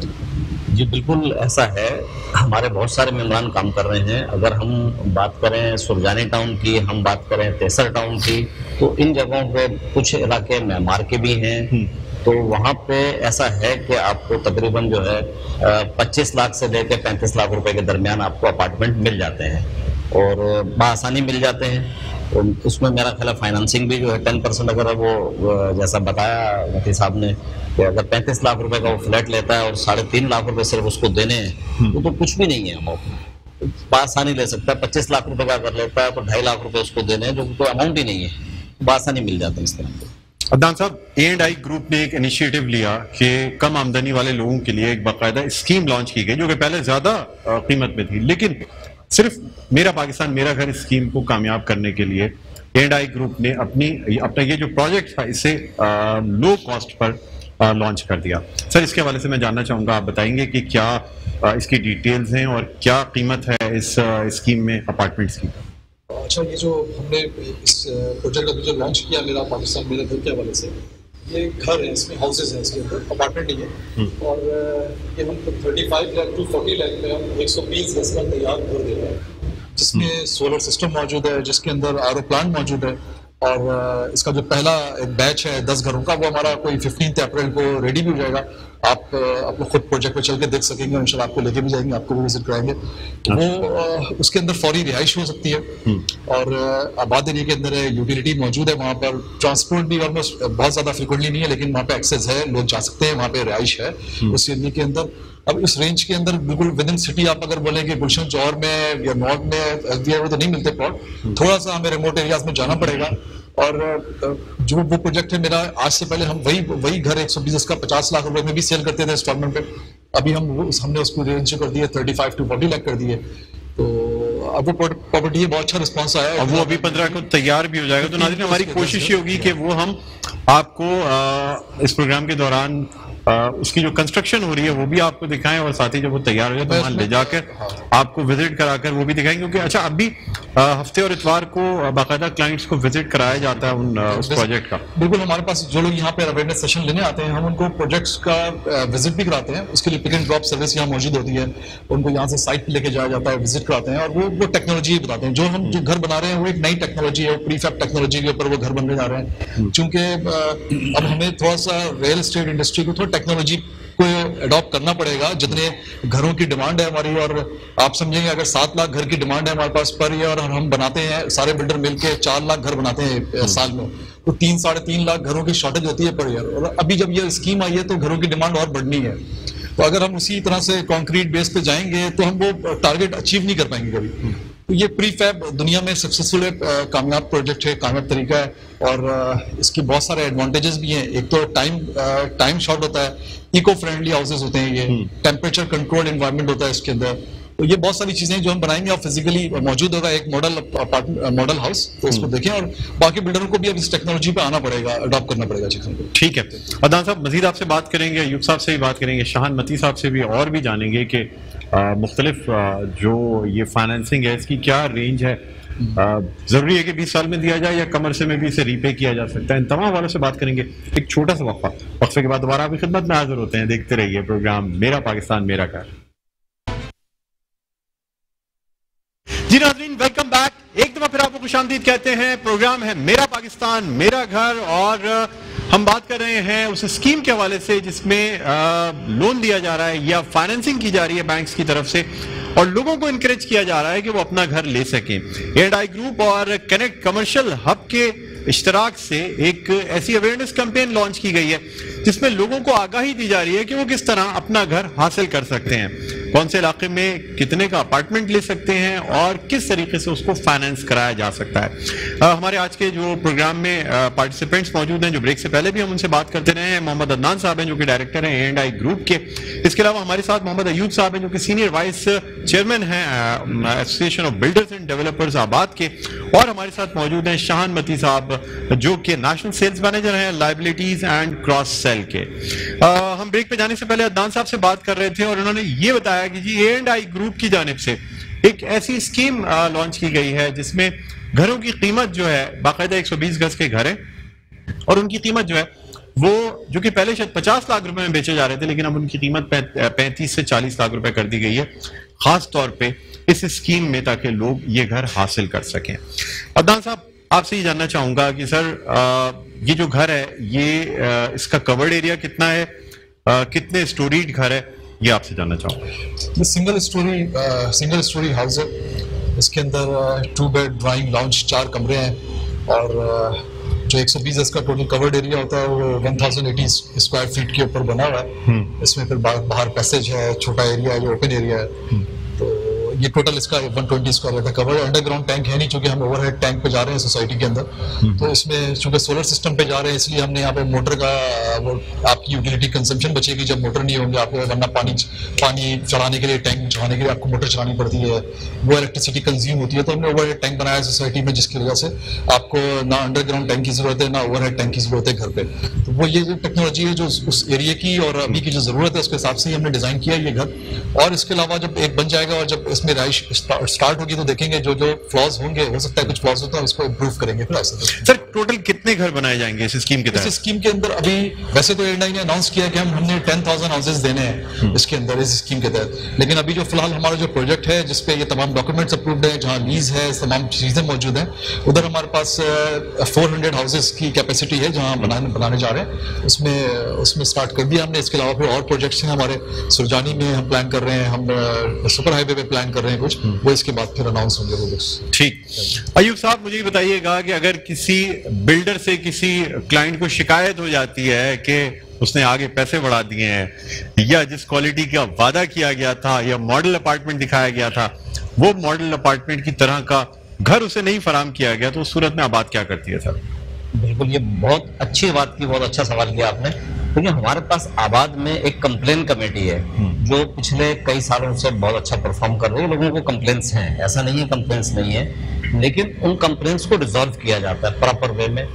जी बिल्कुल ऐसा है, हमारे बहुत सारे मेहमान काम कर रहे हैं। अगर हम बात करें सुरजानी टाउन की, हम बात करें तेसर टाउन की, तो इन जगहों पे कुछ इलाके मेमार के भी हैं, तो वहाँ पे ऐसा है कि आपको तकरीबन जो है पच्चीस लाख से लेकर पैंतीस लाख रुपए के दरमियान आपको अपार्टमेंट मिल जाते हैं और बआसानी मिल जाते हैं। उसमें मेरा ख्याल है फाइनेंसिंग भी जो है टेन परसेंट अगर वो जैसा बताया मुफ्ती साहब ने कि अगर पैंतीस लाख रुपए का वो फ्लैट लेता है और साढ़े तीन लाख रुपए सिर्फ उसको देने हैं, वो तो कुछ भी नहीं है, हम बआसानी ले सकता है। पच्चीस लाख रुपए का अगर लेता है तो ढाई लाख रुपए उसको देने हैं, जो कोई अमाउंट ही नहीं है, बआसानी मिल जाता है इस तरह से। अदनान साहब, ए एंड आई ग्रुप ने एक इनिशिएटिव लिया कि कम आमदनी वाले लोगों के लिए एक बाकायदा स्कीम लॉन्च की गई जो कि पहले ज्यादा कीमत में थी, लेकिन सिर्फ मेरा पाकिस्तान मेरा घर स्कीम को कामयाब करने के लिए ए एंड आई ग्रुप ने अपनी अपना ये जो प्रोजेक्ट था इसे लो कॉस्ट पर लॉन्च कर दिया। सर इसके हवाले से मैं जानना चाहूँगा, आप बताएंगे कि क्या आ, इसकी डिटेल्स हैं और क्या कीमत है इस स्कीम में अपार्टमेंट्स की? अच्छा, ये जो हमने इस प्रोजेक्ट अभी जो लॉन्च किया मेरा पाकिस्तान मेरे घर के हवाले से, ये घर है, इसमें हाउसेज हैं, इसके अंदर अपार्टमेंट नहीं है, और ये हम पैंतीस लाख टू चालीस लाख में हम एक सौ बीस गज का तैयार घर दे रहे हैं, जिसमें सोलर सिस्टम मौजूद है, जिसके अंदर आर ओ प्लांट मौजूद है, और इसका जो पहला एक बैच है दस घरों का वो हमारा कोई फिफ्टीन अप्रैल को रेडी भी हो जाएगा। आप आप लोग खुद प्रोजेक्ट पे चल के देख सकेंगे, इंशाल्लाह आपको लेके भी जाएंगे, आपको भी विजिट कराएंगे। वो उसके अंदर फौरी रिहाइश हो सकती है, और आबाद एरिया के अंदर यूटिलिटी मौजूद है, वहाँ पर ट्रांसपोर्ट भी ऑलमोस्ट बहुत ज़्यादा फ्रिक्वेंटली नहीं है, लेकिन वहाँ पे एक्सेस है, लोग जा सकते हैं, वहाँ पे रिहाइश है उस एरिया के अंदर। अब इस रेंज के अंदर बिल्कुल विद इन सिटी आप अगर बोले कि गुलशन चौर में या नॉर्थ में एसबीआई में तो नहीं मिलते प्लॉट, थोड़ा सा हमें रिमोट एरियाज में जाना पड़ेगा। और जो वो प्रोजेक्ट है मेरा, आज से पहले हम वही वही घर एक सौ बीस का पचास लाख रुपए में भी सेल करते थे इंस्टॉलमेंट पे, अभी हम हमने उसको रेंज कर दिया thirty five to forty lakh कर दिए। तो अब वो प्रॉपर्टी है, बहुत अच्छा रिस्पॉन्स आया है, अब वो अभी पंद्रह को तैयार भी हो जाएगा। तो नाज़रीन हमारी कोशिश ये होगी कि वो हम आपको आ, इस प्रोग्राम के दौरान आ, उसकी जो कंस्ट्रक्शन हो रही है वो भी आपको दिखाएं, और साथ ही जब वो तैयार हो जाए तो वहाँ ले जाकर आपको विजिट कराकर वो भी दिखाएंगे, क्योंकि अच्छा अभी हफ्ते और इतवार को बाकायदा क्लाइंट्स को विजिट कराया जाता है उन उस प्रोजेक्ट का। बिल्कुल, हमारे पास जो लोग यहाँ पे अवेयरनेस सेशन लेने आते हैं हम उनको प्रोजेक्ट्स का विजिट भी कराते हैं, उसके लिए पिक एंड ड्रॉप सर्विस यहाँ मौजूद होती है, उनको यहाँ से साइट पे लेके जाया जाता है, विजिट कराते हैं, और वो वो टेक्नोलॉजी बताते हैं। जो हम जो घर बना रहे हैं वो एक नई टेक्नोलॉजी है, प्रीफैब टेक्नोलॉजी के ऊपर वो घर बनने जा रहे हैं, क्योंकि अब हमें थोड़ा सा रियल एस्टेट इंडस्ट्री को थोड़ा टेक्नोलॉजी को अडॉप्ट करना पड़ेगा। जितने घरों की डिमांड है हमारी, और आप समझेंगे अगर सात लाख घर की डिमांड है हमारे पास पर ईयर, और हम बनाते हैं सारे बिल्डर मिलके चार लाख घर बनाते हैं साल में, तो तीन साढ़े तीन लाख घरों की शॉर्टेज होती है पर ईयर। और अभी जब ये स्कीम आई है तो घरों की डिमांड और बढ़नी है, तो अगर हम उसी तरह से कॉन्क्रीट बेस पे जाएंगे तो हम वो टारगेट अचीव नहीं कर पाएंगे कभी। तो ये प्रीफैब दुनिया में सक्सेसफुल कामयाब प्रोजेक्ट है, कामयाब तरीका है, और इसके बहुत सारे एडवांटेजेस भी हैं। एक तो टाइम टाइम शॉर्ट होता है, इको फ्रेंडली हाउसेस होते हैं, ये टेम्परेचर कंट्रोल्ड एनवायरनमेंट होता है इसके अंदर। तो ये बहुत सारी चीजें जो हम बनाएंगे और फिजिकली मौजूद होगा एक मॉडल मॉडल हाउस, तो इसको देखें। और बाकी बिल्डरों को भी अब इस टेक्नोलॉजी पे आना पड़ेगा, अडॉप्ट करना पड़ेगा चीजों को। ठीक है, अदनान साहब मजीद आपसे बात करेंगे, अयूब साहब से भी बात करेंगे, शाहान मती साहब से भी, और भी जानेंगे कि मुख्तलिफ जो ये फाइनेंसिंग है इसकी क्या रेंज है, जरूरी है कि बीस साल में दिया जाए या कम अरसे में भी इसे रीपे किया जा सकता है। इन तमाम वालों से बात करेंगे। एक छोटा सा वक्फा, वक्फे के बाद दोबारा आपकी खिदमत में हाजिर होते हैं। देखते रहिए प्रोग्राम मेरा पाकिस्तान मेरा घर। जी नाज़रीन, वेलकम बैक। एक दफा फिर आपको खुशामदीद कहते हैं। प्रोग्राम है मेरा पाकिस्तान मेरा घर, और हम बात कर रहे हैं उस स्कीम के हवाले से जिसमें लोन दिया जा रहा है या फाइनेंसिंग की जा रही है बैंक्स की तरफ से, और लोगों को इनकरेज किया जा रहा है कि वो अपना घर ले सकें। ए एंड आई ग्रुप और कनेक्ट कमर्शियल हब के इश्तराक से एक ऐसी अवेयरनेस कैंपेन लॉन्च की गई है जिसमें लोगों को आगाही दी जा रही है कि वो किस तरह अपना घर हासिल कर सकते हैं, कौन से इलाके में कितने का अपार्टमेंट ले सकते हैं और किस तरीके से उसको फाइनेंस कराया जा सकता है। आ, हमारे आज के जो प्रोग्राम में पार्टिसिपेंट्स मौजूद हैं, जो ब्रेक से पहले भी हम उनसे बात करते रहे हैं, मोहम्मद अदनान साहब हैं जो कि डायरेक्टर हैं ए एंड आई ग्रुप के। इसके अलावा हमारे साथ मोहम्मद अयूब साहब हैं जो कि सीनियर वाइस चेयरमैन हैं association of builders and developers आबाद के, और हमारे साथ मौजूद हैं शाहान मती साहब जो कि नेशनल सेल्स मैनेजर हैं लायबिलिटीज एंड क्रॉस सेल के। आ, हम ब्रेक पे जाने से पहले अदनान साहब से बात कर रहे थे और उन्होंने ये बताया कि जी ए एंड आई ग्रुप की जानिब से एक ऐसी स्कीम लॉन्च की गई है जिसमें घरों की कीमत जो है, बाकायदा एक सौ बीस गज के घर है और उनकी कीमत जो है वो, जो कि पहले शायद पचास लाख रुपए में बेचे जा रहे थे, लेकिन अब उनकी कीमत पैंतीस से चालीस लाख रुपए कर दी गई है, खास तौर पे इस स्कीम में, ताकि लोग ये घर हासिल कर सकें। अदनान साहब, आपसे ये जानना चाहूंगा कि सर आ, ये जो घर है ये आ, इसका कवर्ड एरिया कितना है, आ, कितने स्टोरीड घर है, ये आपसे जानना चाहूंगा। ये single story single story house है। इसके अंदर टू बेड ड्राइंग लाउंज चार कमरे हैं, और uh, जो एक सौ बीस का टोटल कवर्ड एरिया होता है वो एक हज़ार अस्सी स्क्वायर फीट के ऊपर बना हुआ है। इसमें फिर बाहर पैसेज है, छोटा एरिया है जो ओपन एरिया है। तो ये टोटल इसका एक सौ बीस स्क्वायर का कवर। अंडरग्राउंड टैंक है नहीं, चूंकि हम ओवरहेड टैंक पे जा रहे हैं सोसाइटी के अंदर, तो इसमें चूंकि सोलर सिस्टम पे जा रहे हैं इसलिए हमने यहाँ पे मोटर का वो आपकी यूटिलिटी कंजम्पशन बचेगी जब मोटर नहीं होंगे आपको, वरना पानी पानी चढ़ाने के लिए, टैंक चढ़ाने के लिए आपको मोटर चलानी पड़ती है, वो इलेक्ट्रिसिटी कंज्यूम होती है। तो हमने ओवरहेड टैंक बनाया है सोसाइटी में, जिसकी वजह से आपको ना अंडरग्राउंड टैंक की जरूरत है ना ओवरहेड टैंक की जरूरत है घर पे। तो वो ये जो टेक्नोलॉजी है जो उस एरिया की और अभी की जो जरूरत है उसके हिसाब से ही हमने डिजाइन किया ये घर। और इसके अलावा जब एक बन जाएगा और जब इसमें राइश स्टार्ट होगी तो देखेंगे जो जो फ्लॉज होंगे, हो सकता है कुछ फ्लॉज होता है, उसको इंप्रूव करेंगे फिर ऐसा। सर टोटल कितने घर बनाए जाएंगे इस स्कीम के तहत? इस स्कीम के अंदर अभी वैसे तो एयरलाइन ने अनाउंस किया कि हम हमने टेन थाउजेंड हाउसेज देने हैं इसके अंदर इस स्कीम के तहत, लेकिन अभी जो फिलहाल हमारा जो प्रोजेक्ट है जिसपे ये तमाम डॉक्यूमेंट्स अप्रूव्ड है, जहाँ लीज है, तमाम चीजें मौजूद हैं, उधर हमारे पास फोर हंड्रेड हाउसेज की कैपेसिटी है जहाँ बनाने बनाने जा रहे हैं। उसमें उसमें स्टार्ट कर दिया हमने। इसके अलावा फिर और प्रोजेक्ट्स हैं हमारे, सुरजानी में हम प्लान कर रहे हैं, हम सुपर हाईवे पे प्लान कर रहे हैं कुछ, वो इसके बाद फिर अनाउंस होंगे वो बुक्स। ठीक। अयूब साहब, मुझे बताइएगा कि अगर किसी बिल्डर से किसी क्लाइंट को शिकायत हो जाती है कि उसने आगे पैसे बढ़ा दिए हैं या जिस क्वालिटी का वादा किया गया था या मॉडल अपार्टमेंट दिखाया गया था वो मॉडल अपार्टमेंट की तरह का घर उसे नहीं फराम किया गया, तो उस सूरत में आबाद क्या करती है सर? बिल्कुल, ये बहुत अच्छी बात की, बहुत अच्छा सवाल किया आपने। क्योंकि हमारे पास आबाद में एक कंप्लेन कमेटी है जो पिछले कई सालों से बहुत अच्छा परफॉर्म कर रही है। लोगों को कंप्लेंट्स हैं, ऐसा नहीं है कंप्लेंट्स नहीं है, लेकिन उन कंप्लेंट्स को रिजॉल्व किया जाता है प्रॉपर वे में।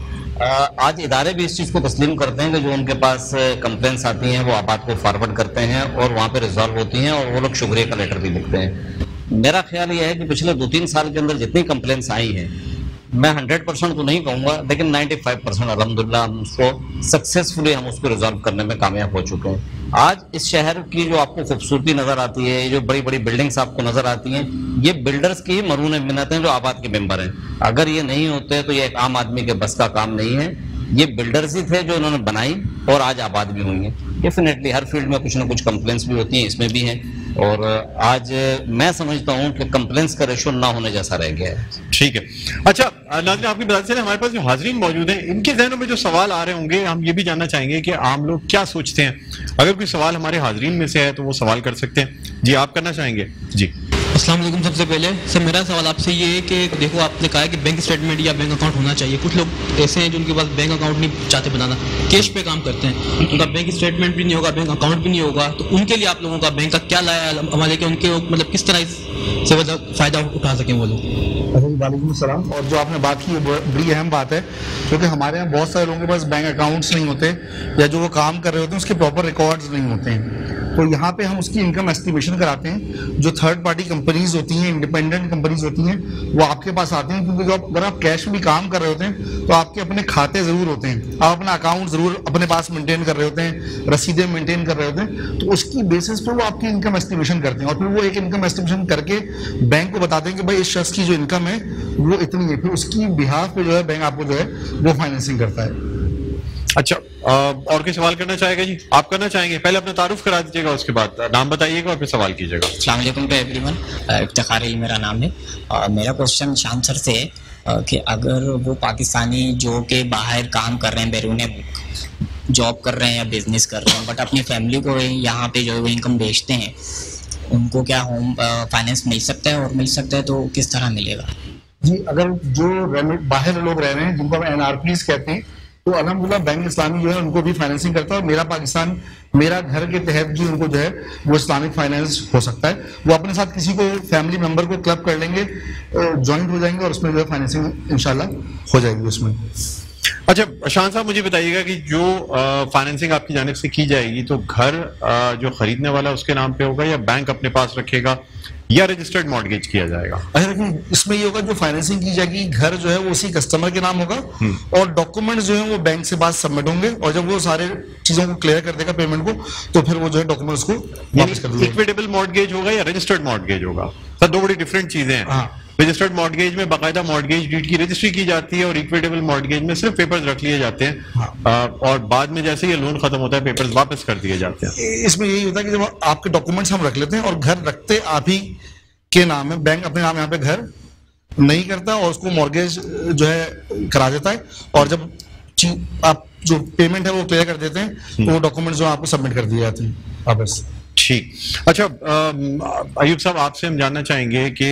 आज इदारे भी इस चीज़ को तस्लीम करते हैं कि जो उनके पास कंप्लेंट्स आती हैं वो आबाद को फॉरवर्ड करते हैं और वहाँ पे रिजॉल्व होती हैं, और वो लोग शुक्रिया का लेटर भी लिखते हैं। मेरा ख्याल ये है कि पिछले दो तीन साल के अंदर जितनी कंप्लेंट्स आई हैं, मैं हंड्रेड परसेंट तो नहीं कहूँगा, लेकिन नाइन्टी फाइव परसेंट अलहमदुलिल्लाह हम उसको सक्सेसफुली हम उसको रिजॉल्व करने में कामयाब हो चुके हैं। आज इस शहर की जो आपको खूबसूरती नज़र आती है, ये जो बड़ी बड़ी बिल्डिंग्स आपको नज़र आती हैं, ये बिल्डर्स की ही मरून मिन्नत हैं जो आबाद के मेंबर हैं। अगर ये नहीं होते तो ये एक आम आदमी के बस का काम नहीं है। ये बिल्डर्स ही थे जो इन्होंने बनाई और आज आबाद भी हुई हैं। डेफिनेटली हर फील्ड में कुछ ना कुछ कंप्लेंट्स भी होती हैं, इसमें भी हैं, और आज मैं समझता हूं कि कंप्लेंट्स का रेशो ना होने जैसा रह गया है। ठीक है। अच्छा नाज़रीन, आपकी बता दें हमारे पास जो हाजरीन मौजूद हैं इनके जहनों में जो सवाल आ रहे होंगे, हम ये भी जानना चाहेंगे कि आम लोग क्या सोचते हैं। अगर कोई सवाल हमारे हाजरीन में से है तो वो सवाल कर सकते हैं। जी, आप करना चाहेंगे? जी अस्सलाम वालेकुम। सबसे पहले सर मेरा सवाल आपसे ये है कि देखो आपने कहा है कि बैंक स्टेटमेंट या बैंक अकाउंट होना चाहिए। कुछ लोग ऐसे हैं जिनके पास बैंक अकाउंट नहीं चाहते बनाना, कैश पे काम करते हैं, उनका बैंक स्टेटमेंट भी नहीं होगा, बैंक अकाउंट भी नहीं होगा, तो उनके लिए आप लोगों का बैंक का क्या लाया हमारे के उनके मतलब किस तरह से मतलब फ़ायदा उठा सकें वो लोग? वालेकुम सलाम। और जो आपने बात की है बड़ी अहम बात है, क्योंकि हमारे यहाँ बहुत सारे लोगों के पास बैंक अकाउंट्स नहीं होते या जो वो काम कर रहे होते हैं उसके प्रॉपर रिकॉर्ड्स नहीं होते हैं। तो यहाँ पे हम उसकी इनकम एस्टिमेशन कराते हैं। जो थर्ड पार्टी कंपनीज होती हैं, इंडिपेंडेंट कंपनीज होती हैं, वो आपके पास आते हैं, क्योंकि जब अगर आप कैश में भी काम कर रहे होते हैं तो आपके अपने खाते ज़रूर होते हैं, आप अपना अकाउंट ज़रूर अपने पास मेंटेन कर रहे होते हैं, रसीदें मेंटेन कर रहे होते हैं। तो उसकी बेसिस पे वो आपकी इनकम एस्टिमेशन करते हैं और फिर वो एक इनकम एस्टिमेशन करके बैंक को बताते हैं कि भाई इस शख्स की जो इनकम है वो इतनी है। फिर उसकी बिहाफ पे जो है बैंक आपको जो है वो फाइनेंसिंग करता है। अच्छा, आ, और कोई सवाल करना चाहेगा जी? आप करना चाहेंगे? पहले अपना तारुफ करा दीजिएगा, उसके बाद नाम बताइएगा और फिर सवाल कीजिएगा। अस्सलाम वालेकुम टू एवरीवन, इफ्तिखार अली मेरा नाम है। uh, मेरा क्वेश्चन शान सर से है uh, कि अगर वो पाकिस्तानी जो के बाहर काम कर रहे हैं, बैरून जॉब कर रहे हैं या बिजनेस कर रहे हैं, बट अपनी फैमिली को यहाँ पे जो इनकम बेचते हैं, उनको क्या होम फाइनेंस मिल सकता है, और मिल सकता है तो किस तरह मिलेगा? जी, अगर जो बाहर लोग रह रहे हैं जिनको हम एन आर पीज कहते हैं, तो अल्हम्दुलिल्लाह बैंक इस्लामी जो है उनको भी फाइनेंसिंग करता है। और मेरा पाकिस्तान मेरा घर के तहत भी उनको जो है वो इस्लामिक फाइनेंस हो सकता है। वो अपने साथ किसी को फैमिली मेंबर को क्लब कर लेंगे, ज्वाइंट हो जाएंगे और उसमें जो है फाइनेंसिंग इंशाल्लाह हो जाएगी उसमें। अच्छा शान साहब, मुझे बताइएगा कि जो फाइनेंसिंग आपकी जानिब से की जाएगी तो घर आ, जो खरीदने वाला उसके नाम पे होगा या बैंक अपने पास रखेगा या रजिस्टर्ड मॉर्गेज किया जाएगा? अच्छा देखिए, इसमें ये होगा जो फाइनेंसिंग की जाएगी घर जो है वो उसी कस्टमर के नाम होगा और डॉक्यूमेंट्स जो है वो बैंक से बाद सबमिट होंगे, और जब वो सारे चीजों को क्लियर कर देगा पेमेंट को, तो फिर वो जो है डॉक्यूमेंट्स को वापस कर देगा। इक्विटेबल मॉर्गेज होगा या रजिस्टर्ड मॉर्गेज होगा? सर दो बड़ी डिफरेंट चीजें हैं। हाँ। रजिस्टर्ड मॉर्गेज में बाकायदा मॉर्गेज डीड की रजिस्ट्री की जाती है और इक्विटेबल मॉर्गेज में सिर्फ पेपर्स रख लिए जाते हैं। हाँ। आ, और बाद में जैसे ये लोन खत्म होता है पेपर्स वापस कर दिए जाते हैं। इसमें यही होता है कि जब आपके डॉक्यूमेंट्स हम रख लेते हैं और घर रखते आप ही के नाम है, बैंक अपने नाम यहाँ पे घर नहीं करता और उसको मॉर्गेज जो है करा देता है, और जब आप जो पेमेंट है वो क्लियर कर देते हैं तो वो डॉक्यूमेंट्स जो आपको सबमिट कर दिए जाते हैं वापस। ठीक। अच्छा अयूब साहब, आपसे हम जानना चाहेंगे कि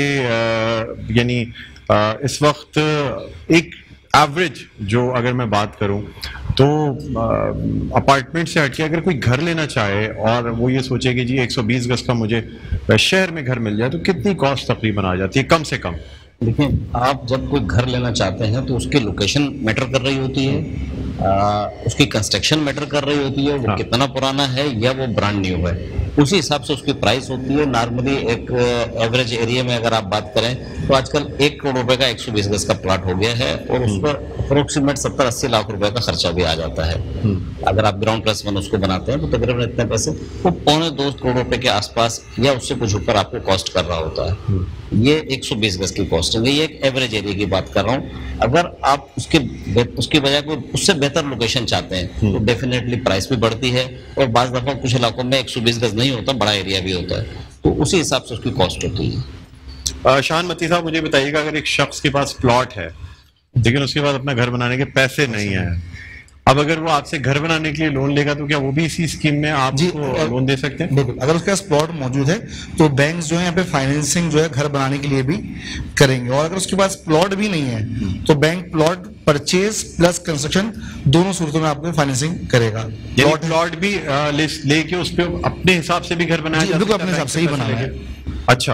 यानी इस वक्त एक एवरेज जो अगर मैं बात करूं तो अपार्टमेंट से हटके अगर कोई घर लेना चाहे और वो ये सोचे कि जी एक सौ बीस गज का मुझे शहर में घर मिल जाए तो कितनी कॉस्ट तकरीबन आ जाती है कम से कम? देखिए, आप जब कोई घर लेना चाहते हैं तो उसकी लोकेशन मैटर कर रही होती है, आ, उसकी कंस्ट्रक्शन मैटर कर रही होती है, वो हाँ। कितना पुराना है या वो ब्रांड न्यू है, उसी हिसाब से उसकी प्राइस होती है। नॉर्मली एक एवरेज एरिया में अगर आप बात करें तो आजकल एक करोड़ रुपए का एक सौ बीस गज का प्लॉट हो गया है और उस पर अप्रोक्सीमेट सत्तर अस्सी लाख रुपए का खर्चा भी आ जाता है। अगर आप ग्राउंड प्लस वन उसको बनाते हैं तो तकरीबन इतने पैसे वो पौने दो करोड़ रुपए के आसपास या उससे कुछ ऊपर आपको कॉस्ट कर रहा होता है। ये एक सौ बीस गज की कॉस्ट है, ये एक एवरेज एरिया की बात कर रहा हूँ। अगर आप उसके उसकी बजाय कोई उससे बेहतर लोकेशन चाहते हैं तो डेफिनेटली प्राइस भी बढ़ती है और बाज़ दफा कुछ इलाकों में एक सौ बीस गज नहीं होता, बड़ा एरिया भी होता है, तो उसी हिसाब से उसकी कॉस्ट होती है। शान मती साहब, मुझे बताइएगा अगर एक शख्स के पास प्लॉट है लेकिन उसके पास अपना घर बनाने के पैसे नहीं है, अब अगर वो आपसे घर बनाने के लिए लोन लेगा तो क्या वो भी इसी स्कीम में आप लोन दे सकते हैं? बिल्कुल, अगर उसके पास प्लॉट मौजूद है तो बैंक जो है यहाँ पे फाइनेंसिंग जो है घर बनाने के लिए भी करेंगे, और अगर उसके पास प्लॉट भी नहीं है तो bank plot purchase plus construction दोनों सूरतों में आपको फाइनेंसिंग करेगा। प्लॉट प्लॉट भी लेके उस पर अपने हिसाब से भी घर बनाया जाता है? बिल्कुल, अपने हिसाब से ही बनाया है। अच्छा,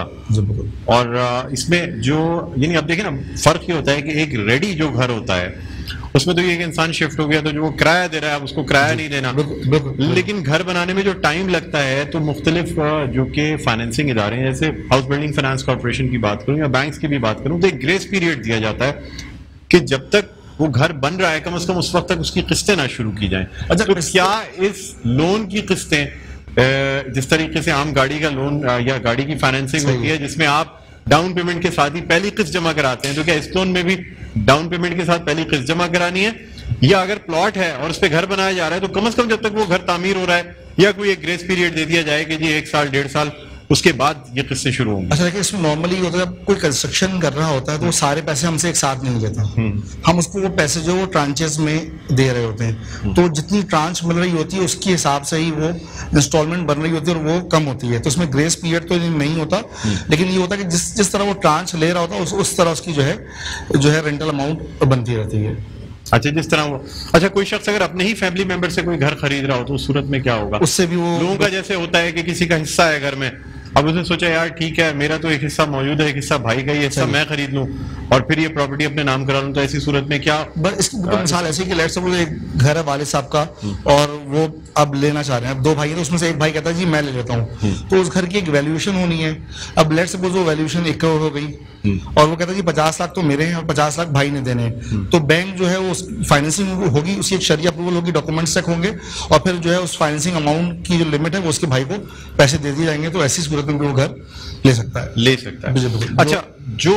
और इसमें जो यानी आप देखें ना, फर्क ये होता है कि एक रेडी जो घर होता है उसमें तो ये एक इंसान शिफ्ट हो गया तो जो वो किराया दे रहा है उसको किराया नहीं देना, लेकिन घर बनाने में जो टाइम लगता है तो मुख्तलिफ जो कि फाइनेंसिंग इदारे हैं, जैसे हाउस बिल्डिंग फाइनेंस कॉर्पोरेशन की बात करूं या बैंक्स की भी बात करूं, तो एक ग्रेस पीरियड दिया जाता है कि जब तक वो घर बन रहा है कम से कम उस वक्त तक उसकी किस्तें ना शुरू की जाएं। अच्छा, तो क्या इस लोन की किस्तें जिस तरीके से आम गाड़ी का लोन या गाड़ी की फाइनेंसिंग होती है जिसमें आप डाउन पेमेंट के साथ ही पहली किस्त जमा कराते हैं, तो क्या इस लोन में भी डाउन पेमेंट के साथ पहली किस्त जमा करानी है, या अगर प्लॉट है और उस पर घर बनाया जा रहा है तो कम से कम जब तक वो घर तामीर हो रहा है या कोई एक ग्रेस पीरियड दे दिया जाए कि जी एक साल डेढ़ साल उसके बाद ये किस्से शुरू होंगे। अच्छा देखिए, इसमें नॉर्मली होता है, कोई कंस्ट्रक्शन कर रहा होता है तो वो सारे पैसे हमसे एक साथ नहीं लेता, हम उसको वो पैसे जो वो ट्रांचेस में दे रहे होते हैं, तो जितनी ट्रांच मिल रही होती है उसके हिसाब से ही वो इंस्टॉलमेंट बन रही होती है और वो कम होती है। तो उसमें ग्रेस पीरियड तो नहीं होता, लेकिन ये होता है कि जिस जिस तरह वो ट्रांच ले रहा होता है उस, उस तरह उसकी जो है जो है रेंटल अमाउंट बनती रहती है। अच्छा, जिस तरह वो अच्छा कोई शख्स अगर अपने ही फैमिली मेंबर से कोई घर खरीद रहा हो तो उस सूरत में क्या होगा? उससे भी वो लोगों का जैसे होता है कि किसी का हिस्सा है घर में, अब उसने सोचा यार ठीक है मेरा तो एक हिस्सा मौजूद है, एक हिस्सा भाई का, ये हिस्सा मैं खरीद लूं और फिर ये प्रॉपर्टी अपने नाम करा लूं, तो ऐसी सूरत में क्या? बस इसकी मिसाल ऐसी कि लेट्स सपोज एक घर है वालिद साहब का और वो अब लेना चाह रहे हैं, अब दो भाई हैं तो उसमें से एक भाई कहता है जी मैं ले लेता हूँ, तो उस घर की एक वैल्यूएशन होनी है। अब लेट्स सपोज वो वैल्यूएशन एक करोड़ हो गई और वो कहता है जी पचास लाख तो मेरे हैं और पचास लाख भाई ने देने हैं, तो बैंक जो है वो फाइनेंसिंग होगी, उसकी एक शरिया अप्रूवल होगी, डॉक्यूमेंट्स चेक होंगे और फिर जो है उस फाइनेंसिंग अमाउंट की जो लिमिट है वो उसके भाई को पैसे दे दिए जाएंगे, तो ऐसी सूरत में वो घर ले सकता है ले सकता है। अच्छा, जो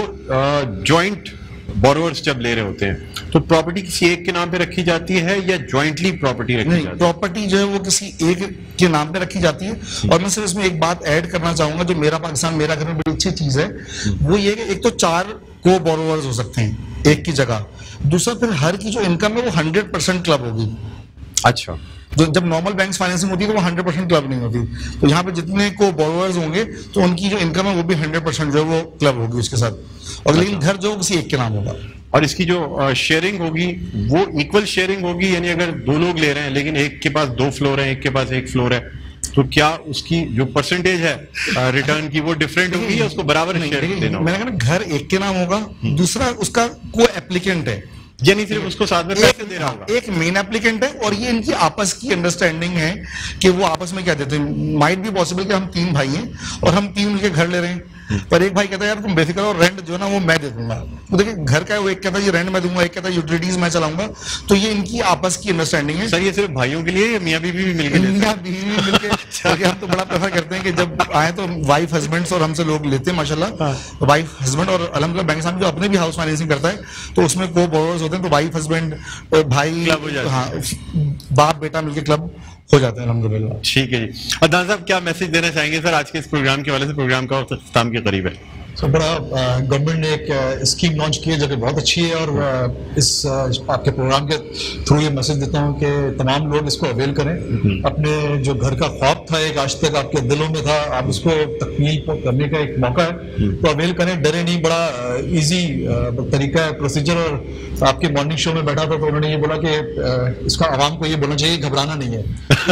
जॉइंट बोरोवर्स जब ले रहे होते हैं तो प्रॉपर्टी किसी एक के नाम पे रखी जाती है या जॉइंटली प्रॉपर्टी रखी नहीं, जाती है? प्रॉपर्टी जो है वो किसी एक के नाम पे रखी जाती है। और मैं सिर्फ इसमें एक बात ऐड करना चाहूंगा जो मेरा पाकिस्तान मेरा घर में बड़ी अच्छी चीज है, वो ये कि एक तो चार को बोरोवर्स हो सकते हैं एक की जगह, दूसरा फिर हर की जो इनकम है वो हंड्रेड परसेंट क्लब होगी। अच्छा, जो जब नॉर्मल बैंक फाइनेंसिंग होती है तो वो हंड्रेड परसेंट क्लब नहीं होती, तो यहाँ पे जितने को बोरोवर्स होंगे तो उनकी जो इनकम है वो भी हंड्रेड परसेंट जो है वो क्लब होगी उसके साथ, और लेकिन घर जो किसी एक के नाम होगा। और इसकी जो शेयरिंग होगी वो इक्वल शेयरिंग होगी, यानी अगर दो लोग ले रहे हैं लेकिन एक के पास दो फ्लोर है एक के पास एक फ्लोर है, तो क्या उसकी जो परसेंटेज है रिटर्न की वो डिफरेंट होगी या उसको बराबर शेयर देना होगा? मैंने कहा ना घर एक के नाम होगा, दूसरा उसका को एप्लीकेंट है, यानी सिर्फ उसको साथ में पैसे दे रहा होगा। एक मेन एप्लीकेंट है और ये इनकी आपस की अंडरस्टैंडिंग है कि वो आपस में क्या देते हैं। माइट भी पॉसिबल कि हम तीन भाई हैं और हम तीन मिलकर घर ले रहे हैं, पर एक भाई कहता है यार तुम बेफिक्र हो, रेंट जो है ना वो मैं दे दूंगा, तो देखिए घर का है वो एक कहता है ये रेंट मैं दूंगा, एक कहता है यूटिलिटीज मैं चलाऊंगा, तो ये इनकी आपस की अंडरस्टैंडिंग है। सर ये सिर्फ भाइयों के लिए या मियां बीवी भी मिलकर? मियां बीवी मिलकर हम तो बड़ा प्रेफर करते हैं कि जब आए तो वाइफ हस्बैंड और हमसे लोग लेते हैं माशाल्लाह, वाइफ हस्बैंड और अल्हम्दुलिल्लाह बैंक साहब जो अपने भी हाउस फाइनेंसिंग करता है तो उसमें को बोरोवर्स होते हैं, तो वाइफ हस्बैंड भाई हाँ बाप बेटा मिलकर क्लब हो जाता है अल्हम्दुलिल्लाह। ठीक है जी, अदनान साहब क्या मैसेज देना चाहेंगे सर आज के इस प्रोग्राम के हवाले से? प्रोग्राम का इख्तिताम के करीब है। तो बड़ा गवर्नमेंट ने एक स्कीम लॉन्च की है जो कि बहुत अच्छी है, और uh, इस uh, आपके प्रोग्राम के थ्रू ये मैसेज देता हूँ कि तमाम लोग इसको अवेल करें। अपने जो घर का ख्वाब था एक आज तक आपके दिलों में था, आप उसको तकमील करने का एक मौका है, तो अवेल करें, डरे नहीं। बड़ा इजी uh, तरीका है, प्रोसीजर। और आपके मॉर्निंग शो में बैठा था तो उन्होंने ये बोला कि uh, इसका आवाम को ये बोलना चाहिए घबराना नहीं है।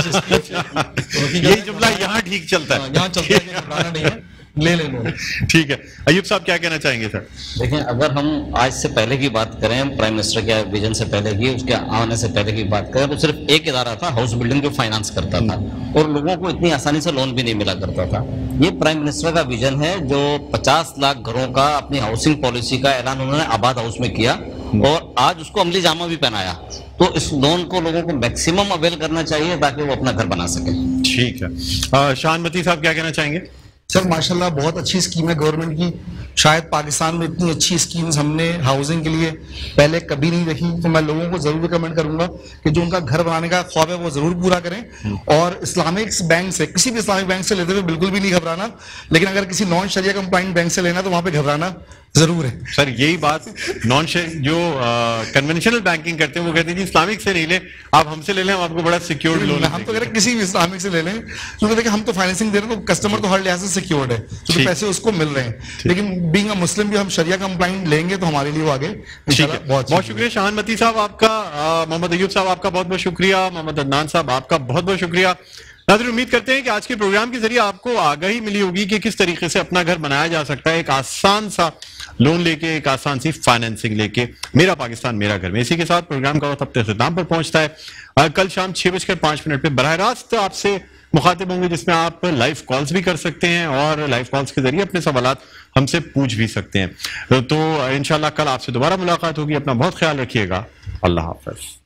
यही जुमला यहाँ ठीक चलता है, यहाँ चलता है कि घबराना नहीं है, ले ले लो। ठीक है, अयूब साहब क्या कहना चाहेंगे सर? देखें, अगर हम आज से पहले की बात करें, प्राइम मिनिस्टर के विजन से पहले की, उसके आने से पहले की बात करें, तो सिर्फ एक इदारा था हाउस बिल्डिंग जो फाइनेंस करता था और लोगों को इतनी आसानी से लोन भी नहीं मिला करता था। ये प्राइम मिनिस्टर का विजन है जो पचास लाख घरों का अपनी हाउसिंग पॉलिसी का ऐलान उन्होंने आबाद हाउस में किया और आज उसको अमली जामा भी पहनाया। तो इस लोन को लोगों को मैक्सिमम अवेल करना चाहिए ताकि वो अपना घर बना सके। ठीक है, शान मती साहब क्या कहना चाहेंगे? सर माशाल्लाह बहुत अच्छी स्कीम है गवर्नमेंट की, शायद पाकिस्तान में इतनी अच्छी स्कीम्स हमने हाउसिंग के लिए पहले कभी नहीं देखी, तो मैं लोगों को जरूर रिकमेंड करूंगा कि जो उनका घर बनाने का ख्वाब है वो जरूर पूरा करें। और इस्लामिक बैंक से, किसी भी इस्लामिक बैंक से लेते हुए बिल्कुल भी नहीं घबराना, लेकिन अगर किसी नॉन शरिया कंप्लाइंट बैंक से लेना तो वहां पे घबराना जरूर है। सर यही बात नॉन जो कन्वेंशनल बैंकिंग करते हैं वो कहते हैं जी इस्लामिक से नहीं ले, आप हमसे ले लें, हम आपको बड़ा सिक्योर्ड लोन। हम तो कह रहे हैं किसी भी इस्लामिक से ले लें, क्योंकि देखिए हम तो फाइनेंसिंग दे रहे हैं तो कस्टमर तो हर लिहाज से सिक्योर्ड है, तो पैसे उसको मिल रहे हैं। लेकिन बीइंग अ मुस्लिम भी हम शरिया कंप्लाइंट लेंगे तो हमारे लिए वो आगे। ठीक है, बहुत बहुत शुक्रिया शान मती साहब आपका, मोहम्मद अयूब साहब आपका बहुत बहुत शुक्रिया, मोहम्मद अदनान साहब आपका बहुत बहुत शुक्रिया। नाज़रीन, उम्मीद करते हैं कि आज के प्रोग्राम के जरिए आपको आगाही मिली होगी कि किस तरीके से अपना घर बनाया जा सकता है एक आसान सा लोन लेके, एक आसान सी फाइनेंसिंग लेके। मेरा पाकिस्तान मेरा घर में इसी के साथ प्रोग्राम का वक्त अपने इख्तिताम पर पहुंचता है। कल शाम छह बजकर पांच मिनट पे बराह रास्त आपसे मुखातिब होंगे, जिसमें आप लाइव कॉल्स भी कर सकते हैं और लाइव कॉल्स के जरिए अपने सवालात हमसे पूछ भी सकते हैं। तो इंशाल्लाह कल आपसे दोबारा मुलाकात होगी। अपना बहुत ख्याल रखिएगा। अल्लाह हाफ़िज़।